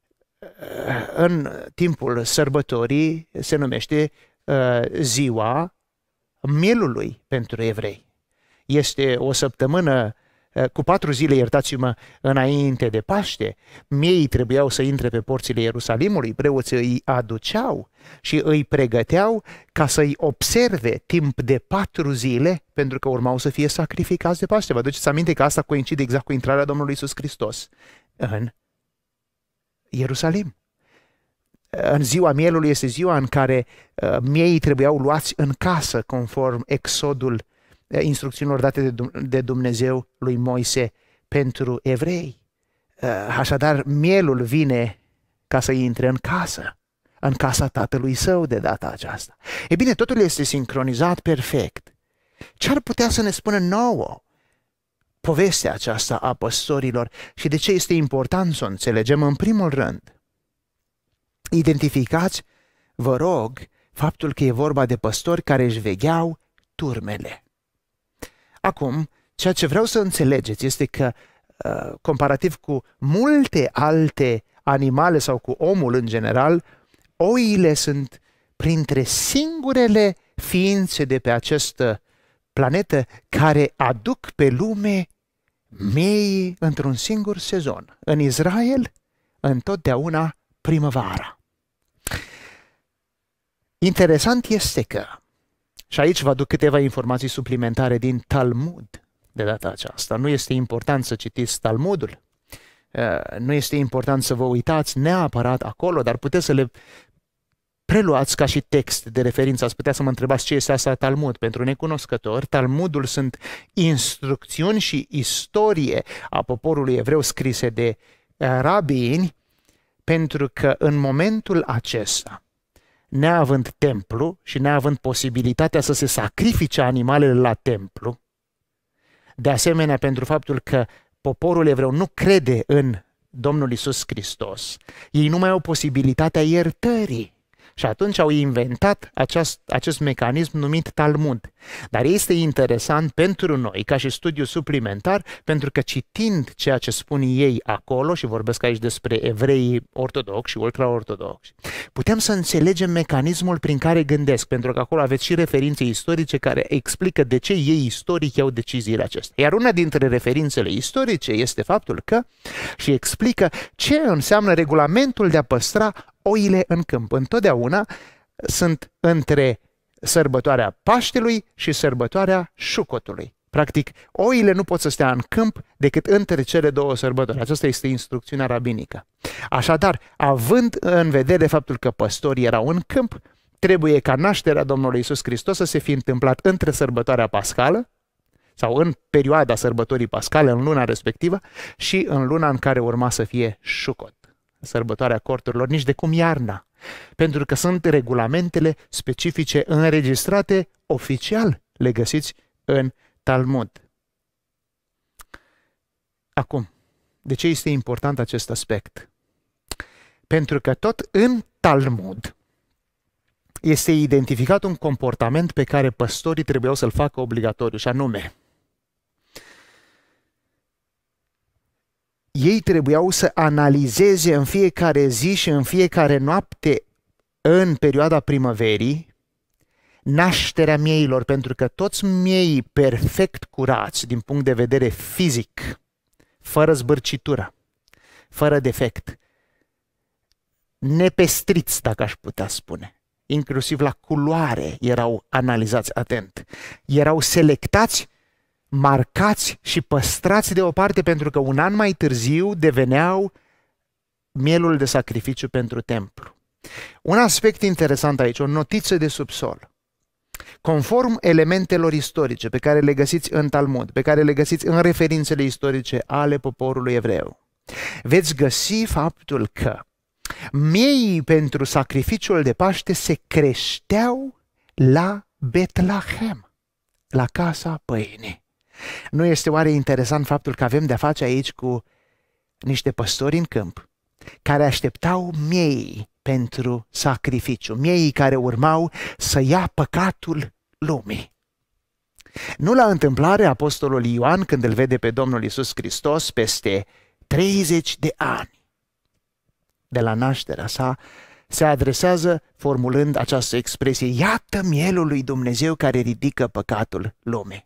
în timpul sărbătorii, se numește ziua mielului pentru evrei. Este o săptămână cu 4 zile, iertați-mă, înainte de Paște. Miei trebuiau să intre pe porțile Ierusalimului, preoții îi aduceau și îi pregăteau ca să-i observe timp de 4 zile, pentru că urmau să fie sacrificați de Paște. Vă aduceți aminte că asta coincide exact cu intrarea Domnului Iisus Hristos în Ierusalim. În ziua mielului este ziua în care miei trebuiau luați în casă, conform Exodul, instrucțiunilor date de Dumnezeu lui Moise pentru evrei. Așadar, mielul vine ca să intre în casa tatălui său de data aceasta. E bine, totul este sincronizat perfect. Ce ar putea să ne spună nouă povestea aceasta a păstorilor și de ce este important să o înțelegem? În primul rând, identificați, vă rog, faptul că e vorba de păstori care își vegheau turmele. Acum, ceea ce vreau să înțelegeți este că, comparativ cu multe alte animale sau cu omul în general, oile sunt printre singurele ființe de pe această planetă care aduc pe lume miei într-un singur sezon. În Israel, întotdeauna primăvara. Interesant este că, și aici vă aduc câteva informații suplimentare din Talmud de data aceasta. Nu este important să citiți Talmudul, nu este important să vă uitați neapărat acolo, dar puteți să le preluați ca și text de referință. Ați putea să mă întrebați ce este asta Talmud. Pentru necunoscători, Talmudul sunt instrucțiuni și istorie a poporului evreu scrise de rabini, pentru că în momentul acesta, neavând templu și neavând posibilitatea să se sacrifice animalele la templu, de asemenea pentru faptul că poporul evreu nu crede în Domnul Iisus Hristos, ei nu mai au posibilitatea iertării. Și atunci au inventat acest mecanism numit Talmud. Dar este interesant pentru noi, ca și studiu suplimentar, pentru că citind ceea ce spun ei acolo, și vorbesc aici despre evrei ortodoxi și ultraortodoxi, putem să înțelegem mecanismul prin care gândesc, pentru că acolo aveți și referințe istorice care explică de ce ei istoric iau deciziile acestea. Iar una dintre referințele istorice este faptul că și explică ce înseamnă regulamentul de a păstra oile în câmp. Întotdeauna sunt între sărbătoarea Paștelui și sărbătoarea Șucotului. Practic, oile nu pot să stea în câmp decât între cele două sărbători. Aceasta este instrucțiunea rabinică. Așadar, având în vedere faptul că păstorii erau în câmp, trebuie ca nașterea Domnului Iisus Hristos să se fi întâmplat între sărbătoarea pascală sau în perioada sărbătorii pascale, în luna respectivă, și în luna în care urma să fie Șucot, sărbătoarea corturilor, nici de cum iarna, pentru că sunt regulamentele specifice înregistrate oficial, le găsiți în Talmud. Acum, de ce este important acest aspect? Pentru că tot în Talmud este identificat un comportament pe care păstorii trebuiau să-l facă obligatoriu, și anume, ei trebuiau să analizeze în fiecare zi și în fiecare noapte în perioada primăverii nașterea mieilor, pentru că toți mieii perfect curați din punct de vedere fizic, fără zbârcitură, fără defect, nepestriți, dacă aș putea spune, inclusiv la culoare erau analizați atent, erau selectați, marcați și păstrați deoparte, pentru că un an mai târziu deveneau mielul de sacrificiu pentru templu. Un aspect interesant aici, o notiță de subsol. Conform elementelor istorice pe care le găsiți în Talmud, pe care le găsiți în referințele istorice ale poporului evreu, veți găsi faptul că mieii pentru sacrificiul de Paște se creșteau la Betlehem, la casa pâinii. Nu este oare interesant faptul că avem de-a face aici cu niște păstori în câmp care așteptau miei pentru sacrificiu, miei care urmau să ia păcatul lumii. Nu la întâmplare, apostolul Ioan, când îl vede pe Domnul Iisus Hristos peste 30 de ani de la nașterea sa, se adresează formulând această expresie: iată mielul lui Dumnezeu care ridică păcatul lumii.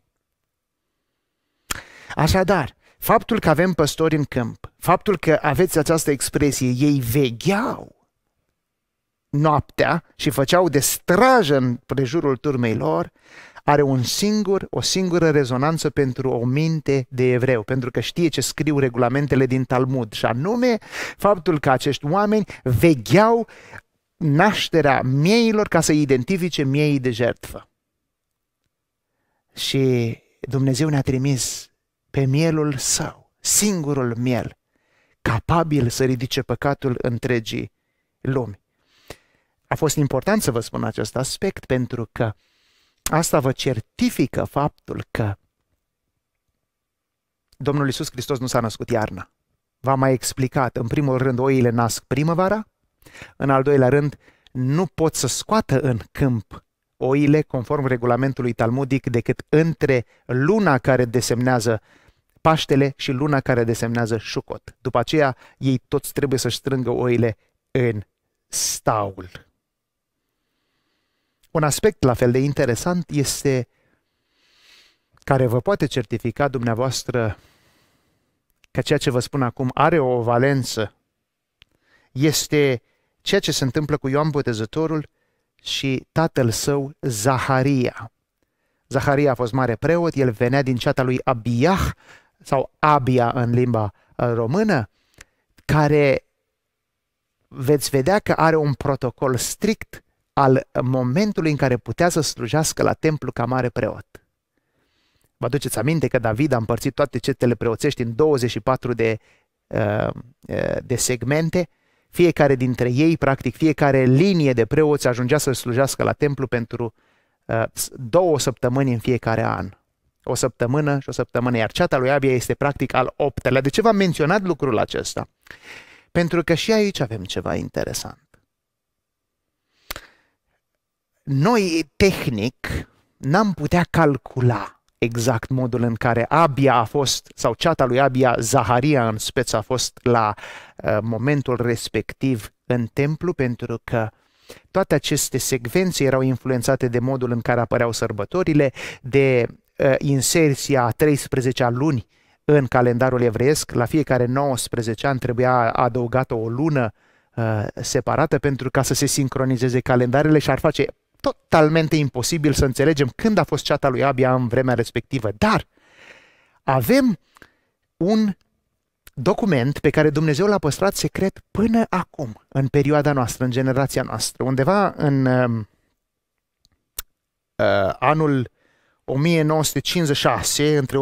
Așadar, faptul că avem păstori în câmp, faptul că aveți această expresie, ei vegheau noaptea și făceau de strajă în prejurul turmei lor, are o singură rezonanță pentru o minte de evreu, pentru că știe ce scriu regulamentele din Talmud, și anume faptul că acești oameni vegheau nașterea mieilor ca să identifice mieii de jertfă. Și Dumnezeu ne-a trimis pe mielul său, singurul miel, capabil să ridice păcatul întregii lumi. A fost important să vă spun acest aspect, pentru că asta vă certifică faptul că Domnul Iisus Hristos nu s-a născut iarna. V-am mai explicat, în primul rând, oile nasc primăvara, în al doilea rând, nu pot să scoată în câmp oile, conform regulamentului talmudic, decât între luna care desemnează Paștele și luna care desemnează Șucot. După aceea, ei toți trebuie să strângă oile în staul. Un aspect la fel de interesant este, care vă poate certifica dumneavoastră că ceea ce vă spun acum are o valență, este ceea ce se întâmplă cu Ioan Botezătorul și tatăl său Zaharia. Zaharia a fost mare preot, el venea din ceata lui Abiah, sau Abia în limba română, care veți vedea că are un protocol strict al momentului în care putea să slujească la templu ca mare preot. Vă aduceți aminte că David a împărțit toate cetele preoțești în 24 de segmente, fiecare dintre ei, practic fiecare linie de preoți ajungea să slujească la templu pentru 2 săptămâni în fiecare an. O săptămână și o săptămână, iar ceata lui Abia este practic al 8-lea. De ce v-am menționat lucrul acesta? Pentru că și aici avem ceva interesant. Noi, tehnic, n-am putea calcula exact modul în care Abia a fost, sau ceata lui Abia, Zaharia în speță, a fost la momentul respectiv în templu, pentru că toate aceste secvențe erau influențate de modul în care apăreau sărbătorile, de inserția 13-a luni în calendarul evreiesc. La fiecare 19 ani trebuia adăugată o lună separată pentru ca să se sincronizeze calendarele și ar face totalmente imposibil să înțelegem când a fost ceata lui Abia în vremea respectivă. Dar avem un document pe care Dumnezeu l-a păstrat secret până acum, în perioada noastră, în generația noastră. Undeva în anul 1956, între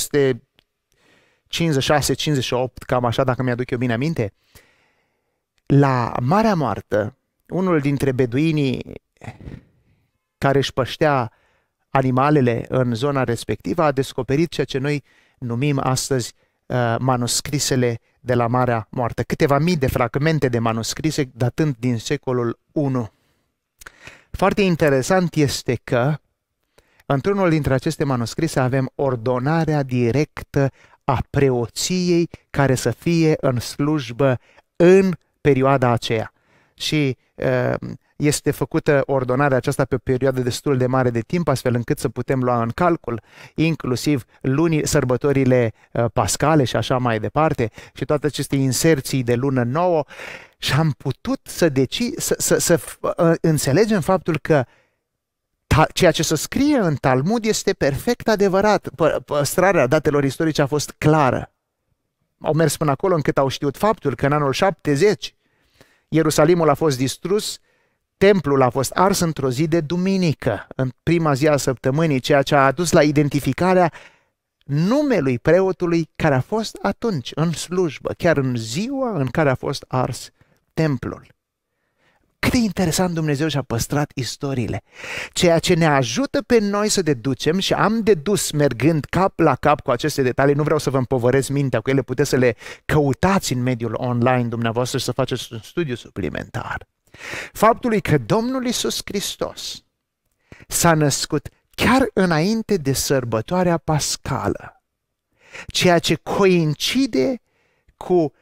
1956-58, cam așa, dacă mi-aduc eu bine aminte, la Marea Moartă, unul dintre beduinii care își păștea animalele în zona respectivă a descoperit ceea ce noi numim astăzi manuscrisele de la Marea Moartă. Câteva mii de fragmente de manuscrise datând din secolul I. Foarte interesant este că într-unul dintre aceste manuscrise avem ordonarea directă a preoției care să fie în slujbă în perioada aceea. Și este făcută ordonarea aceasta pe o perioadă destul de mare de timp, astfel încât să putem lua în calcul inclusiv sărbătorile pascale și așa mai departe, și toate aceste inserții de lună nouă, și am putut să înțelegem faptul că ceea ce se scrie în Talmud este perfect adevărat. Păstrarea datelor istorice a fost clară. Au mers până acolo încât au știut faptul că în anul 70 Ierusalimul a fost distrus, templul a fost ars într-o zi de duminică, în prima zi a săptămânii, ceea ce a adus la identificarea numelui preotului care a fost atunci în slujbă, chiar în ziua în care a fost ars templul. Cât de interesant Dumnezeu și-a păstrat istoriile, ceea ce ne ajută pe noi să deducem, și am dedus mergând cap la cap cu aceste detalii. Nu vreau să vă împovărez mintea cu ele, puteți să le căutați în mediul online dumneavoastră și să faceți un studiu suplimentar. faptului că Domnul Iisus Hristos s-a născut chiar înainte de sărbătoarea pascală, ceea ce coincide cu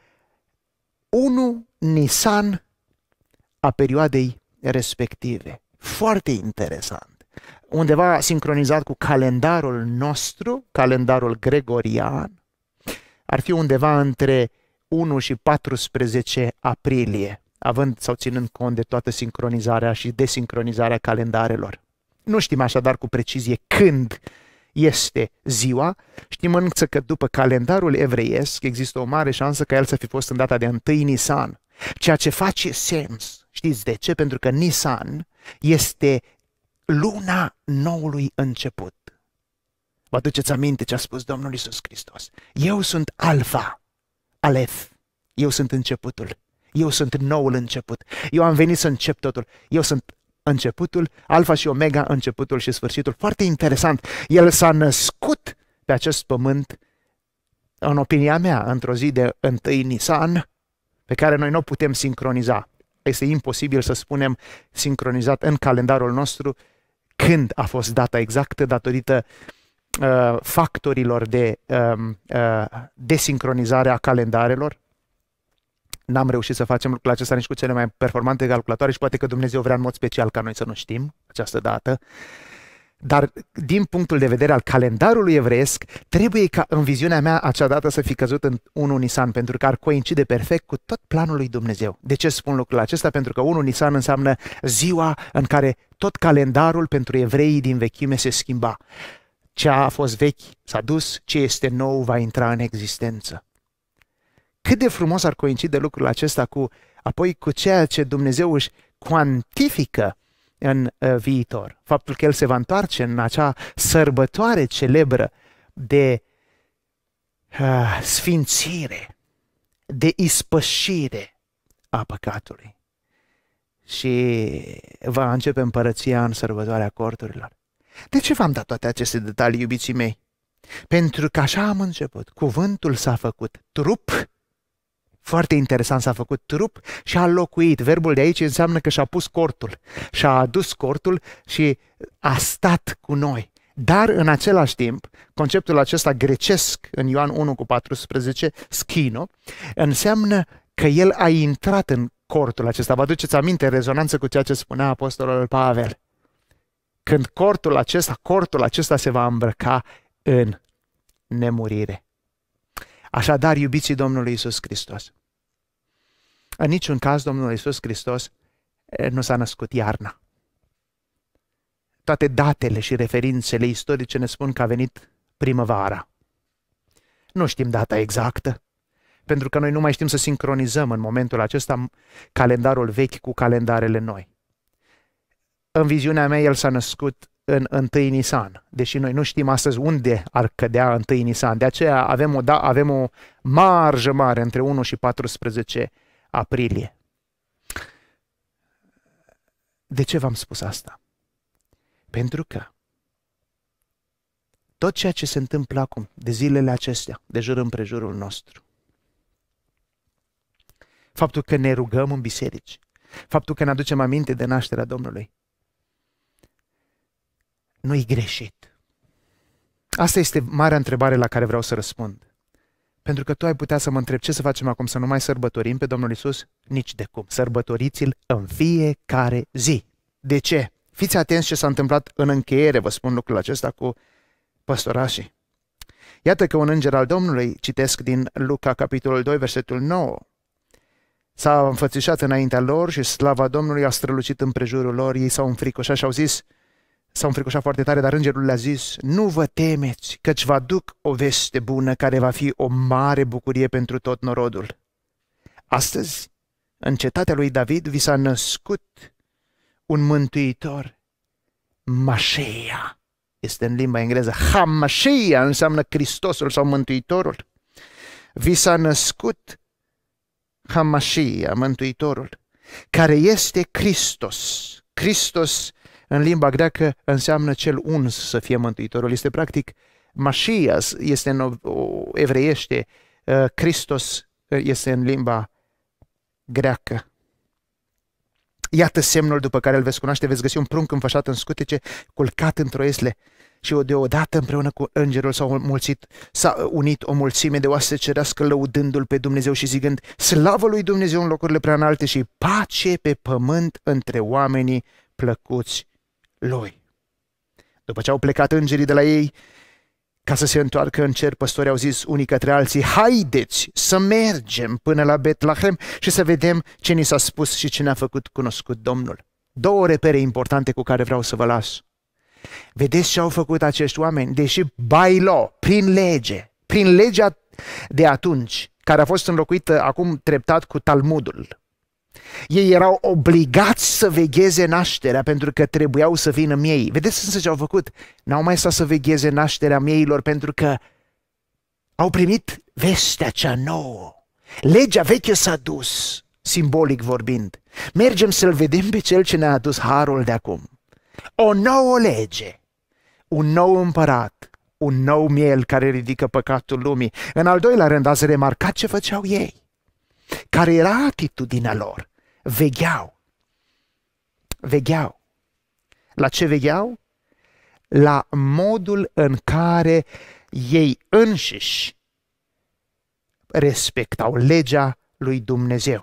1 Nisan a perioadei respective. Foarte interesant. Undeva sincronizat cu calendarul nostru, calendarul gregorian, ar fi undeva între 1 și 14 aprilie, având sau ținând cont de toată sincronizarea și desincronizarea calendarelor. Nu știm așadar cu precizie când este ziua, știm însă că după calendarul evreiesc există o mare șansă ca el să fi fost în data de 1 Nisan, ceea ce face sens. Știți de ce? Pentru că Nisan este luna noului început. Vă aduceți aminte ce a spus Domnul Iisus Hristos? Eu sunt Alfa, Alef, eu sunt începutul, eu sunt noul început, eu am venit să încep totul, eu sunt începutul, Alfa și Omega, începutul și sfârșitul. Foarte interesant, el s-a născut pe acest pământ, în opinia mea, într-o zi de 1 Nisan, pe care noi nu o putem sincroniza. Este imposibil să spunem sincronizat în calendarul nostru când a fost data exactă datorită factorilor de desincronizare a calendarelor. N-am reușit să facem lucrul acesta nici cu cele mai performante calculatoare și poate că Dumnezeu vrea în mod special ca noi să nu știm această dată. Dar din punctul de vedere al calendarului evreiesc, trebuie ca în viziunea mea acea dată să fi căzut în 1 Nisan, pentru că ar coincide perfect cu tot planul lui Dumnezeu. De ce spun lucrul acesta? Pentru că 1 Nisan înseamnă ziua în care tot calendarul pentru evreii din vechime se schimba. Ce a fost vechi s-a dus, ce este nou va intra în existență. Cât de frumos ar coincide lucrul acesta apoi cu ceea ce Dumnezeu își cuantifică în viitor. Faptul că El se va întoarce în acea sărbătoare celebră de sfințire, de ispășire a păcatului. Și va începe împărăția în sărbătoarea corturilor. De ce v-am dat toate aceste detalii, iubiții mei? Pentru că așa am început. Cuvântul s-a făcut trup. Foarte interesant, s-a făcut trup și a locuit. Verbul de aici înseamnă că și-a pus cortul, și-a adus cortul și a stat cu noi. Dar în același timp, conceptul acesta grecesc în Ioan 1:14, schino, înseamnă că el a intrat în cortul acesta. Vă aduceți aminte, în rezonanță cu ceea ce spunea apostolul Pavel. Când cortul acesta se va îmbrăca în nemurire. Așadar, iubiții Domnului Iisus Hristos, în niciun caz Domnul Iisus Hristos nu s-a născut iarna. Toate datele și referințele istorice ne spun că a venit primăvara. Nu știm data exactă, pentru că noi nu mai știm să sincronizăm în momentul acesta calendarul vechi cu calendarele noi. În viziunea mea, el s-a născut în 1 Nisan, deși noi nu știm astăzi unde ar cădea 1 Nisan. De aceea avem o marjă mare între 1 și 14 aprilie. De ce v-am spus asta? Pentru că tot ceea ce se întâmplă acum, de zilele acestea, de jur împrejurul nostru, faptul că ne rugăm în biserici, faptul că ne aducem aminte de nașterea Domnului, nu-i greșit. Asta este marea întrebare la care vreau să răspund. Pentru că tu ai putea să mă întrebi ce să facem acum, să nu mai sărbătorim pe Domnul Iisus? Nici de cum. Sărbătoriți-l în fiecare zi. De ce? Fiți atenți ce s-a întâmplat în încheiere, vă spun lucrul acesta cu păstorașii. Iată că un înger al Domnului, citesc din Luca, capitolul 2, versetul 9, s-a înfățișat înaintea lor și slava Domnului a strălucit împrejurul lor. Ei s-au înfricoșat și au zis, s-au înfricoșat foarte tare, dar îngerul le-a zis, nu vă temeți, căci vă aduc o veste bună care va fi o mare bucurie pentru tot norodul. Astăzi, în cetatea lui David, vi s-a născut un mântuitor, Mașeia. Este în limba engleză. Hamașeia înseamnă Hristosul sau Mântuitorul. Vi s-a născut Hamașeia, Mântuitorul, care este Hristos. Hristos în limba greacă înseamnă cel uns să fie Mântuitorul. Este practic Mașias, este în evreiește, Hristos este în limba greacă. Iată semnul după care îl veți cunoaște, veți găsi un prunc înfășat în scutece, culcat într-o iesle și deodată împreună cu îngerul s-a unit o mulțime de oase cerească lăudându-L pe Dumnezeu și zicând: slavă lui Dumnezeu în locurile prea înalte și pace pe pământ între oamenii plăcuți Lui. După ce au plecat îngerii de la ei ca să se întoarcă în cer, păstorii au zis unii către alții: haideți să mergem până la Betlehem și să vedem ce ni s-a spus și ce ne-a făcut cunoscut Domnul. Două repere importante cu care vreau să vă las. Vedeți ce au făcut acești oameni? Deși by law, prin legea de atunci, care a fost înlocuită acum treptat cu Talmudul, ei erau obligați să vegheze nașterea pentru că trebuiau să vină miei. Vedeți însă ce au făcut? N-au mai stat să vegheze nașterea mieilor pentru că au primit vestea cea nouă. Legea veche s-a dus, simbolic vorbind. Mergem să-L vedem pe Cel ce ne-a adus harul de acum. O nouă lege, un nou împărat, un nou miel care ridică păcatul lumii. În al doilea rând, ați remarcat ce făceau ei? Care era atitudinea lor? Vegheau. La ce vegheau? La modul în care ei înșiși respectau legea lui Dumnezeu.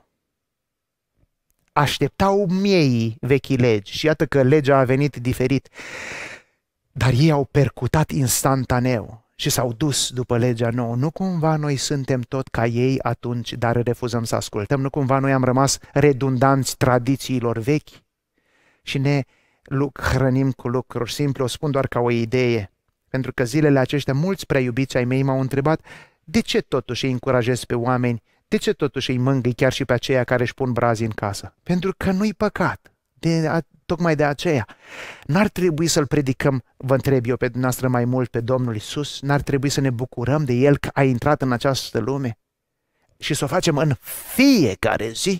Așteptau miei vechii legi și iată că legea a venit diferit, dar ei au percutat instantaneu și s-au dus după legea nouă. Nu cumva noi suntem tot ca ei atunci, dar refuzăm să ascultăm? Nu cumva noi am rămas redundanți tradițiilor vechi și ne hrănim cu lucruri simple? O spun doar ca o idee, pentru că zilele aceștia mulți prea iubiți ai mei m-au întrebat: de ce totuși îi încurajez pe oameni? De ce totuși îi mângâi chiar și pe aceia care își pun brazi în casă? Pentru că nu-i păcat. Tocmai de aceea. N-ar trebui să-L predicăm, vă întreb eu pe dumneavoastră, mai mult pe Domnul Iisus? N-ar trebui să ne bucurăm de El că a intrat în această lume și să o facem în fiecare zi?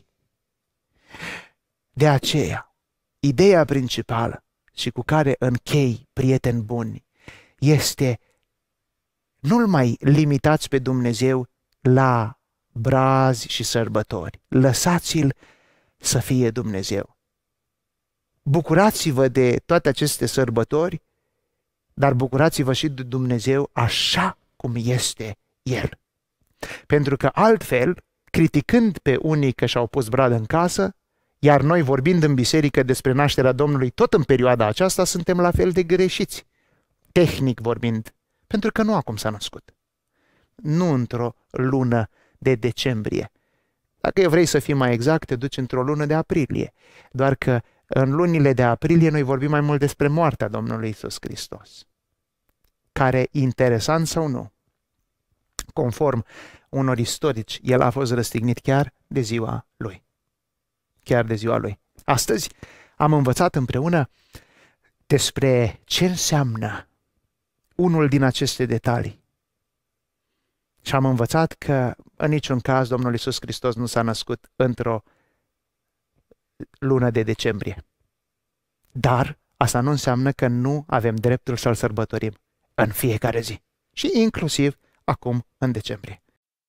De aceea, ideea principală și cu care închei, prieteni buni, este: nu-L mai limitați pe Dumnezeu la brazi și sărbători. Lăsați-L să fie Dumnezeu. Bucurați-vă de toate aceste sărbători, dar bucurați-vă și de Dumnezeu așa cum este El. Pentru că altfel, criticând pe unii că și-au pus bradă în casă, iar noi vorbind în biserică despre nașterea Domnului tot în perioada aceasta, suntem la fel de greșiți, tehnic vorbind, pentru că nu acum s-a născut. Nu într-o lună de decembrie. Dacă vrei să fii mai exact, te duci într-o lună de aprilie. Doar că în lunile de aprilie noi vorbim mai mult despre moartea Domnului Iisus Hristos, care, interesant sau nu, conform unor istorici, El a fost răstignit chiar de ziua Lui. Chiar de ziua Lui. Astăzi am învățat împreună despre ce înseamnă unul din aceste detalii. Și am învățat că în niciun caz Domnul Iisus Hristos nu s-a născut într-o lună de decembrie. Dar asta nu înseamnă că nu avem dreptul să-L sărbătorim în fiecare zi. Și inclusiv acum în decembrie.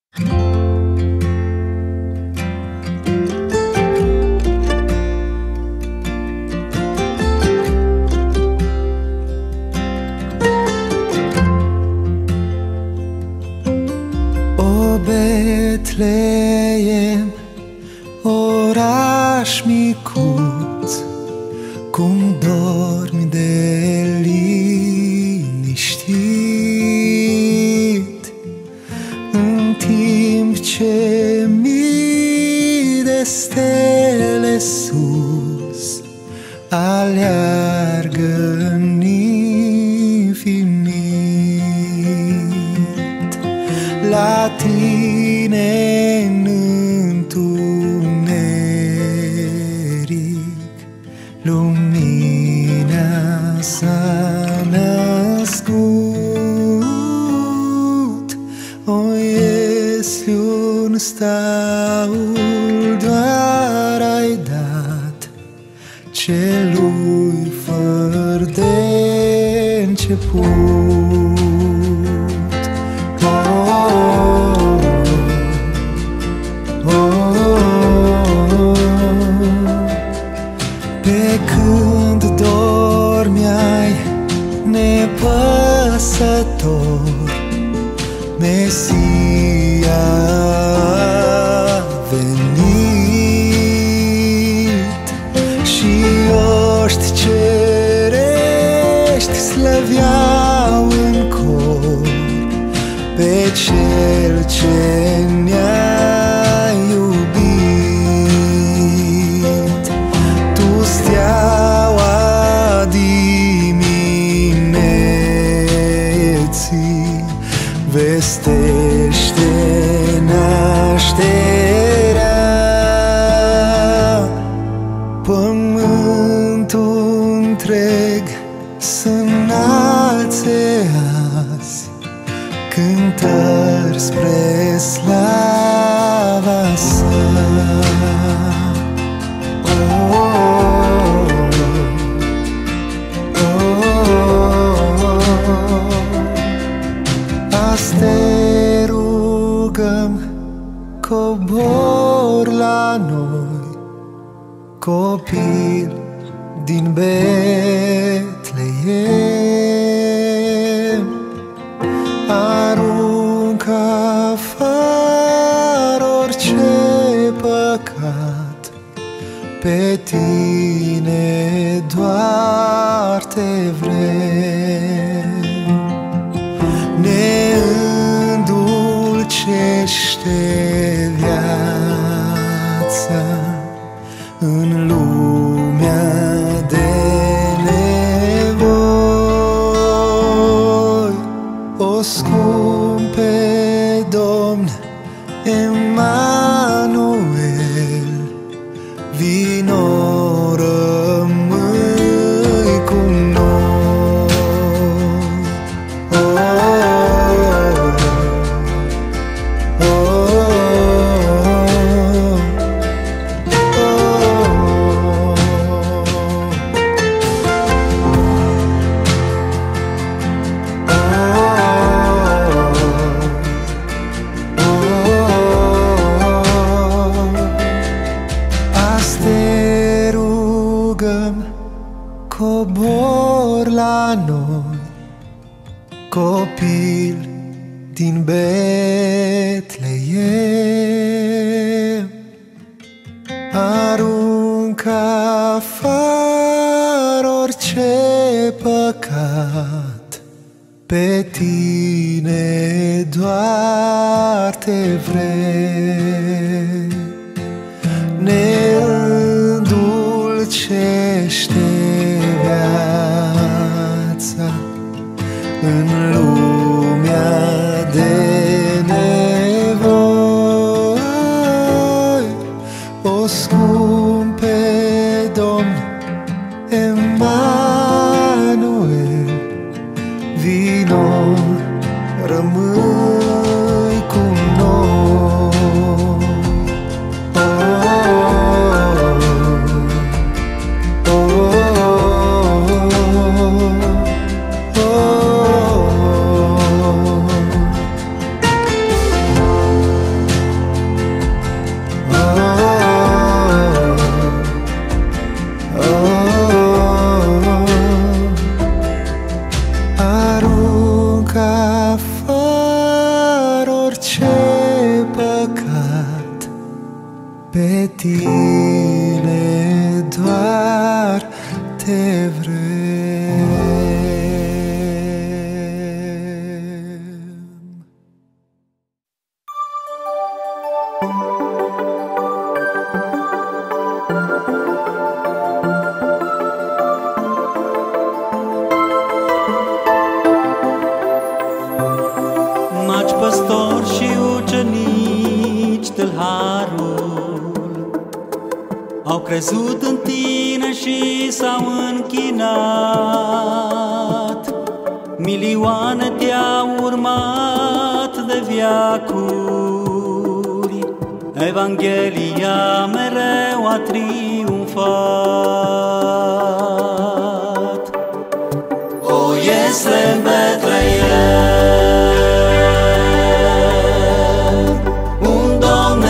Betleem, oraș micuț, cum dormi de liniștit, în timp ce mii de stele sus aleargă în infinit. La tine în întuneric lumina s-a născut. O este un staul doar ai dat celui fără de început. înălțător, Mesia a venit și oști cerești slăveau în cor pe Cel ce ne-a iubit. Tu, steaua dimineții, vestește nașterea. Pământul întreg să-nalțe azi cântări spre slava sa. Azi te rugăm, cobor la noi, copil din Betleem. Aruncă afară orice păcat, pe tine doar te vrem. Ne îndulcește viața în lumea de nevoi. O scumpe Domn Emanuel, vino rămâi cu noi. Azi te rugăm, cobor la noi, copil din Betleem. Aruncă afară orice păcat, pe tine doar te vrem. Ne îndulcește viața în lumea de nevoi. O scumpe Domn Emanuel, vino rămâi cu noi. Aruncă afară orice păcat, pe tine doar te vrem. Maci păstori și ucenici tâlharul au crezut în tine și s-au închinat. Milioane te-au urmat de veacuri, Evanghelia mereu a triumfat. O, este în Betleem un Domn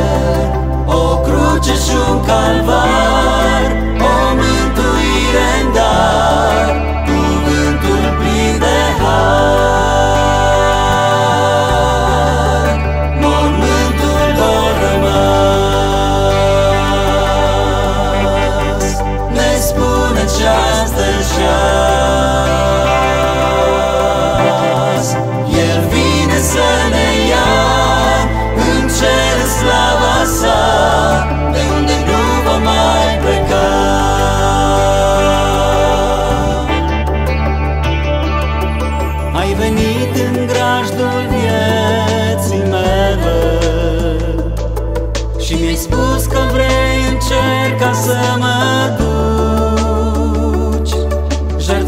Emanuel, o cruce și un calvar, o mântuire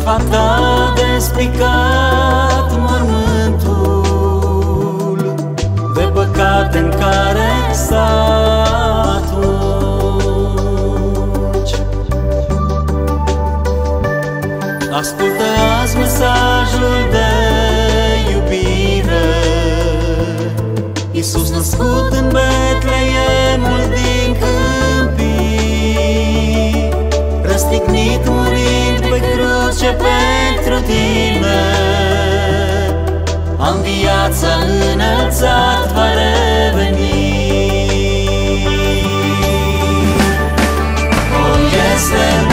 fata despicat mormântul de păcate în care s-a atunci. Ascultă azi mesajul de iubire. Iisus născut în Betleemul din câmpii, răstignit murind pe cruce pentru tine, a înviat, s-a înălțat, va reveni. O, este în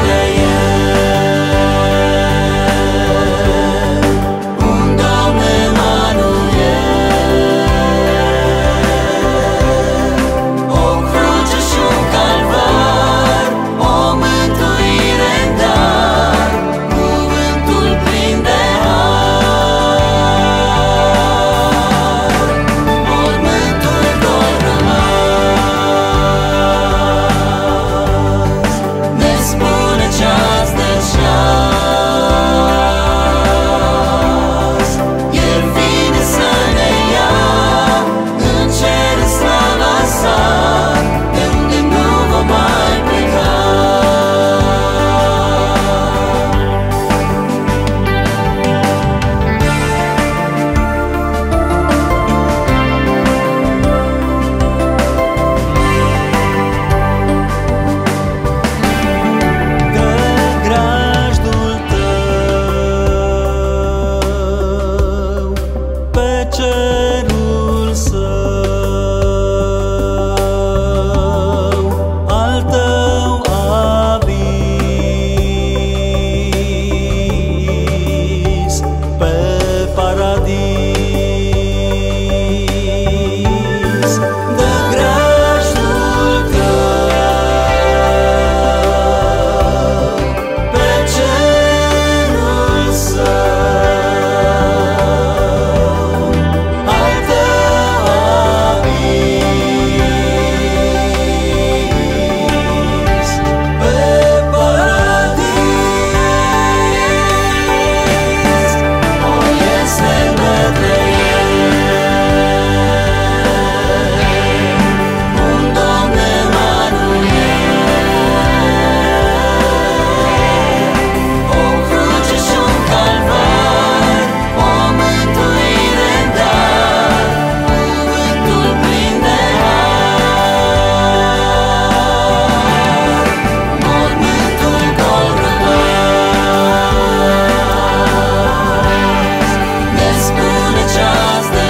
Betleem un Domn Emanuel, o cruce și un calvar, o mântuire în dar, cuvântul plin de har, mormântul gol rămas, ne spune ce-ați de ceas. El vine să ne ia în cer în slava sa, de unde nu vom mai pleca. Dă grajdul tău pe cerul său, al tău abis pe paradis. Dă grajdul tău pe cerul său, al tău abis pe paradis. O, este în Betleem un Domn Emanuel, o cruce și un calvar, o mântuire în dar, cuvântul plin de har, mormântul gol rămas, ne spune ce-ați de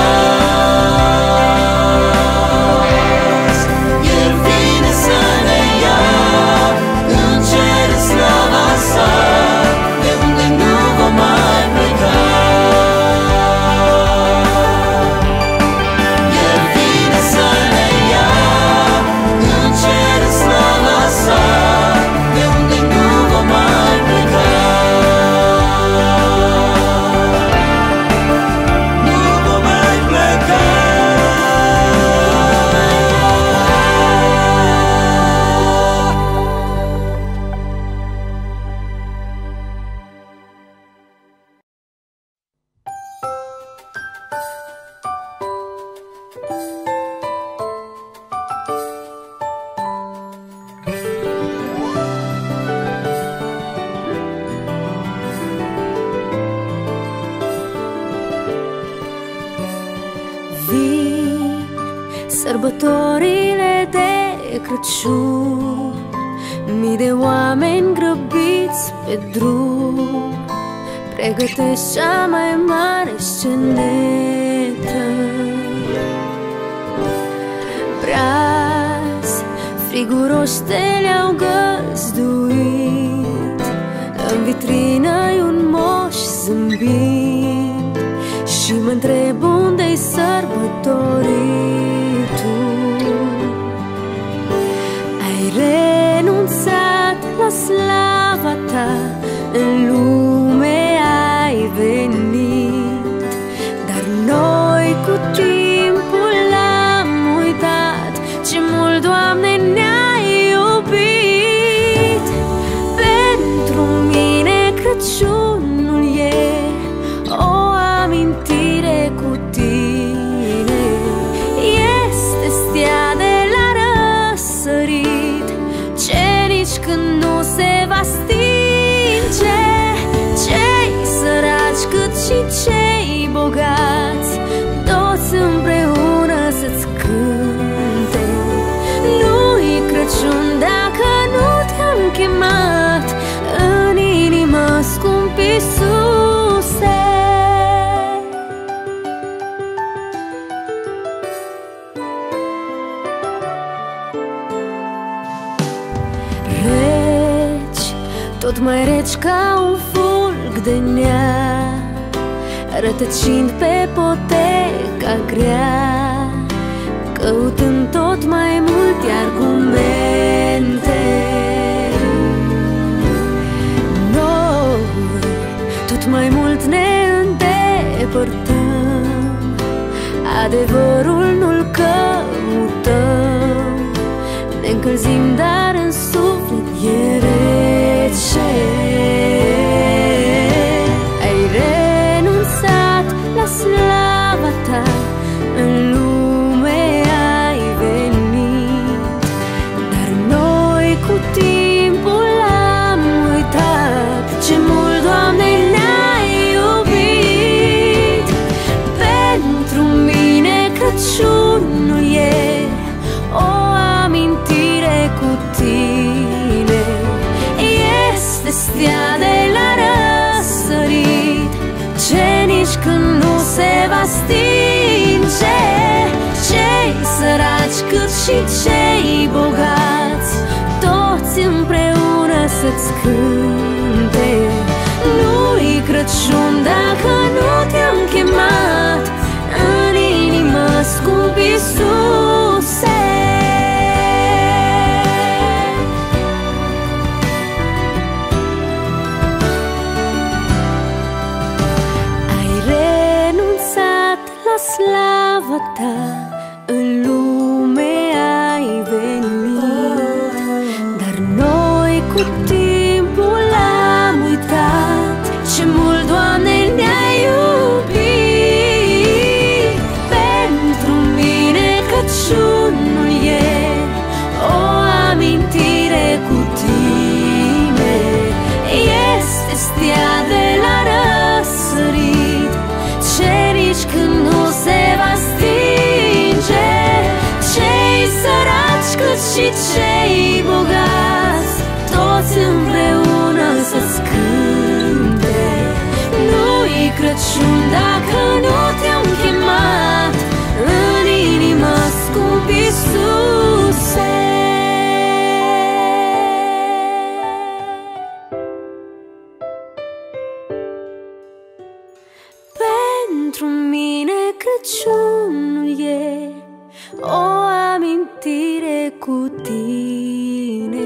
ceas. El vine să ne ia în cer în slava sa, de unde nu vom mai pleca. El vine să ne ia în cer în slava sa, de unde nu vom mai pleca. Nu vom mai pleca. Vin sărbătorile de Crăciun, mii de oameni grăbiți pe drum, pregătesc cea mai mare scenetă. Brazi friguroși le-au găzduit, în vitrină-i un moș zâmbind, și mă întreb unde-i sărbătoritul. Ai renunțat la slava ta, în lume ai venit, dar noi cu timpul l-am uitat, ce mult, Doamne, ne-ai iubit. va stinge. Cei săraci cât și cei bogați, toți împreună să-ți cânte. Nu-i Crăciun dacă nu te-am chemat în inimă, scump Iisuse. Reci, tot mai reci ca un fulg de nea, rătăcind pe poteca grea, căutând tot mai multe argumente. Noi tot mai mult ne îndepărtăm, adevărul nu-l căutăm, ne încălzim, dar în suflet e rece. Ai renunțat la slava ta, în lume ai venit, dar noi cu timpul am uitat ce mult, Doamne, ne-ai iubit. Pentru mine Crăciunul e o amintire cu tine, este stea de la răsărit, ce nici când nu se va stinge. Cei săraci cât și cei bogați, toți împreună să-ți cânte. Nu-i Crăciun dacă nu te-am chemat în inimă, scump Iisuse. Ai renunțat la slava ta, în lume ai venit, dar noi cu timpul am uitat ce mult, Doamne, ne-ai iubit. Pentru mine Crăciunul e o amintire cu tine, este stea de la răsărit, ce nici când nu se va stinge. Cei săraci cât și cei bogați, toți împreună să-ți cânte. Nu-i Crăciun dacă nu te-am chemat în inimă, scump Iisuse. Pentru mine Crăciunul e o amintire cu tine.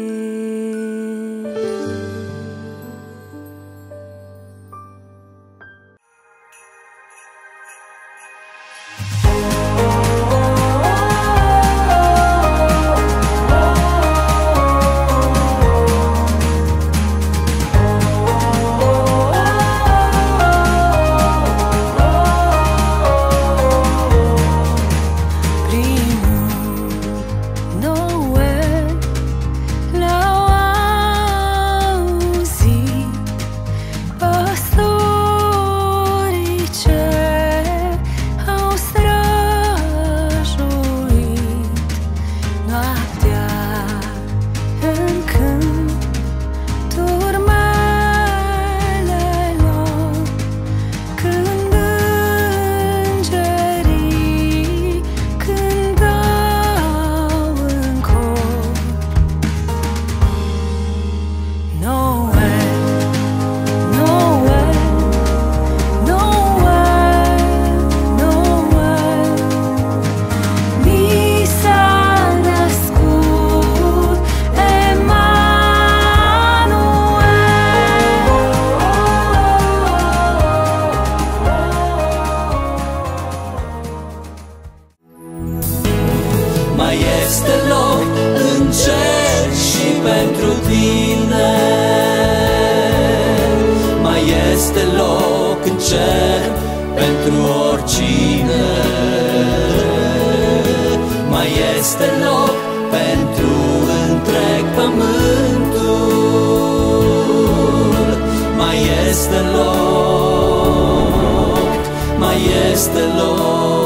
cer pentru oricine. Mai este loc pentru întreg pământul. este loc, mai este loc.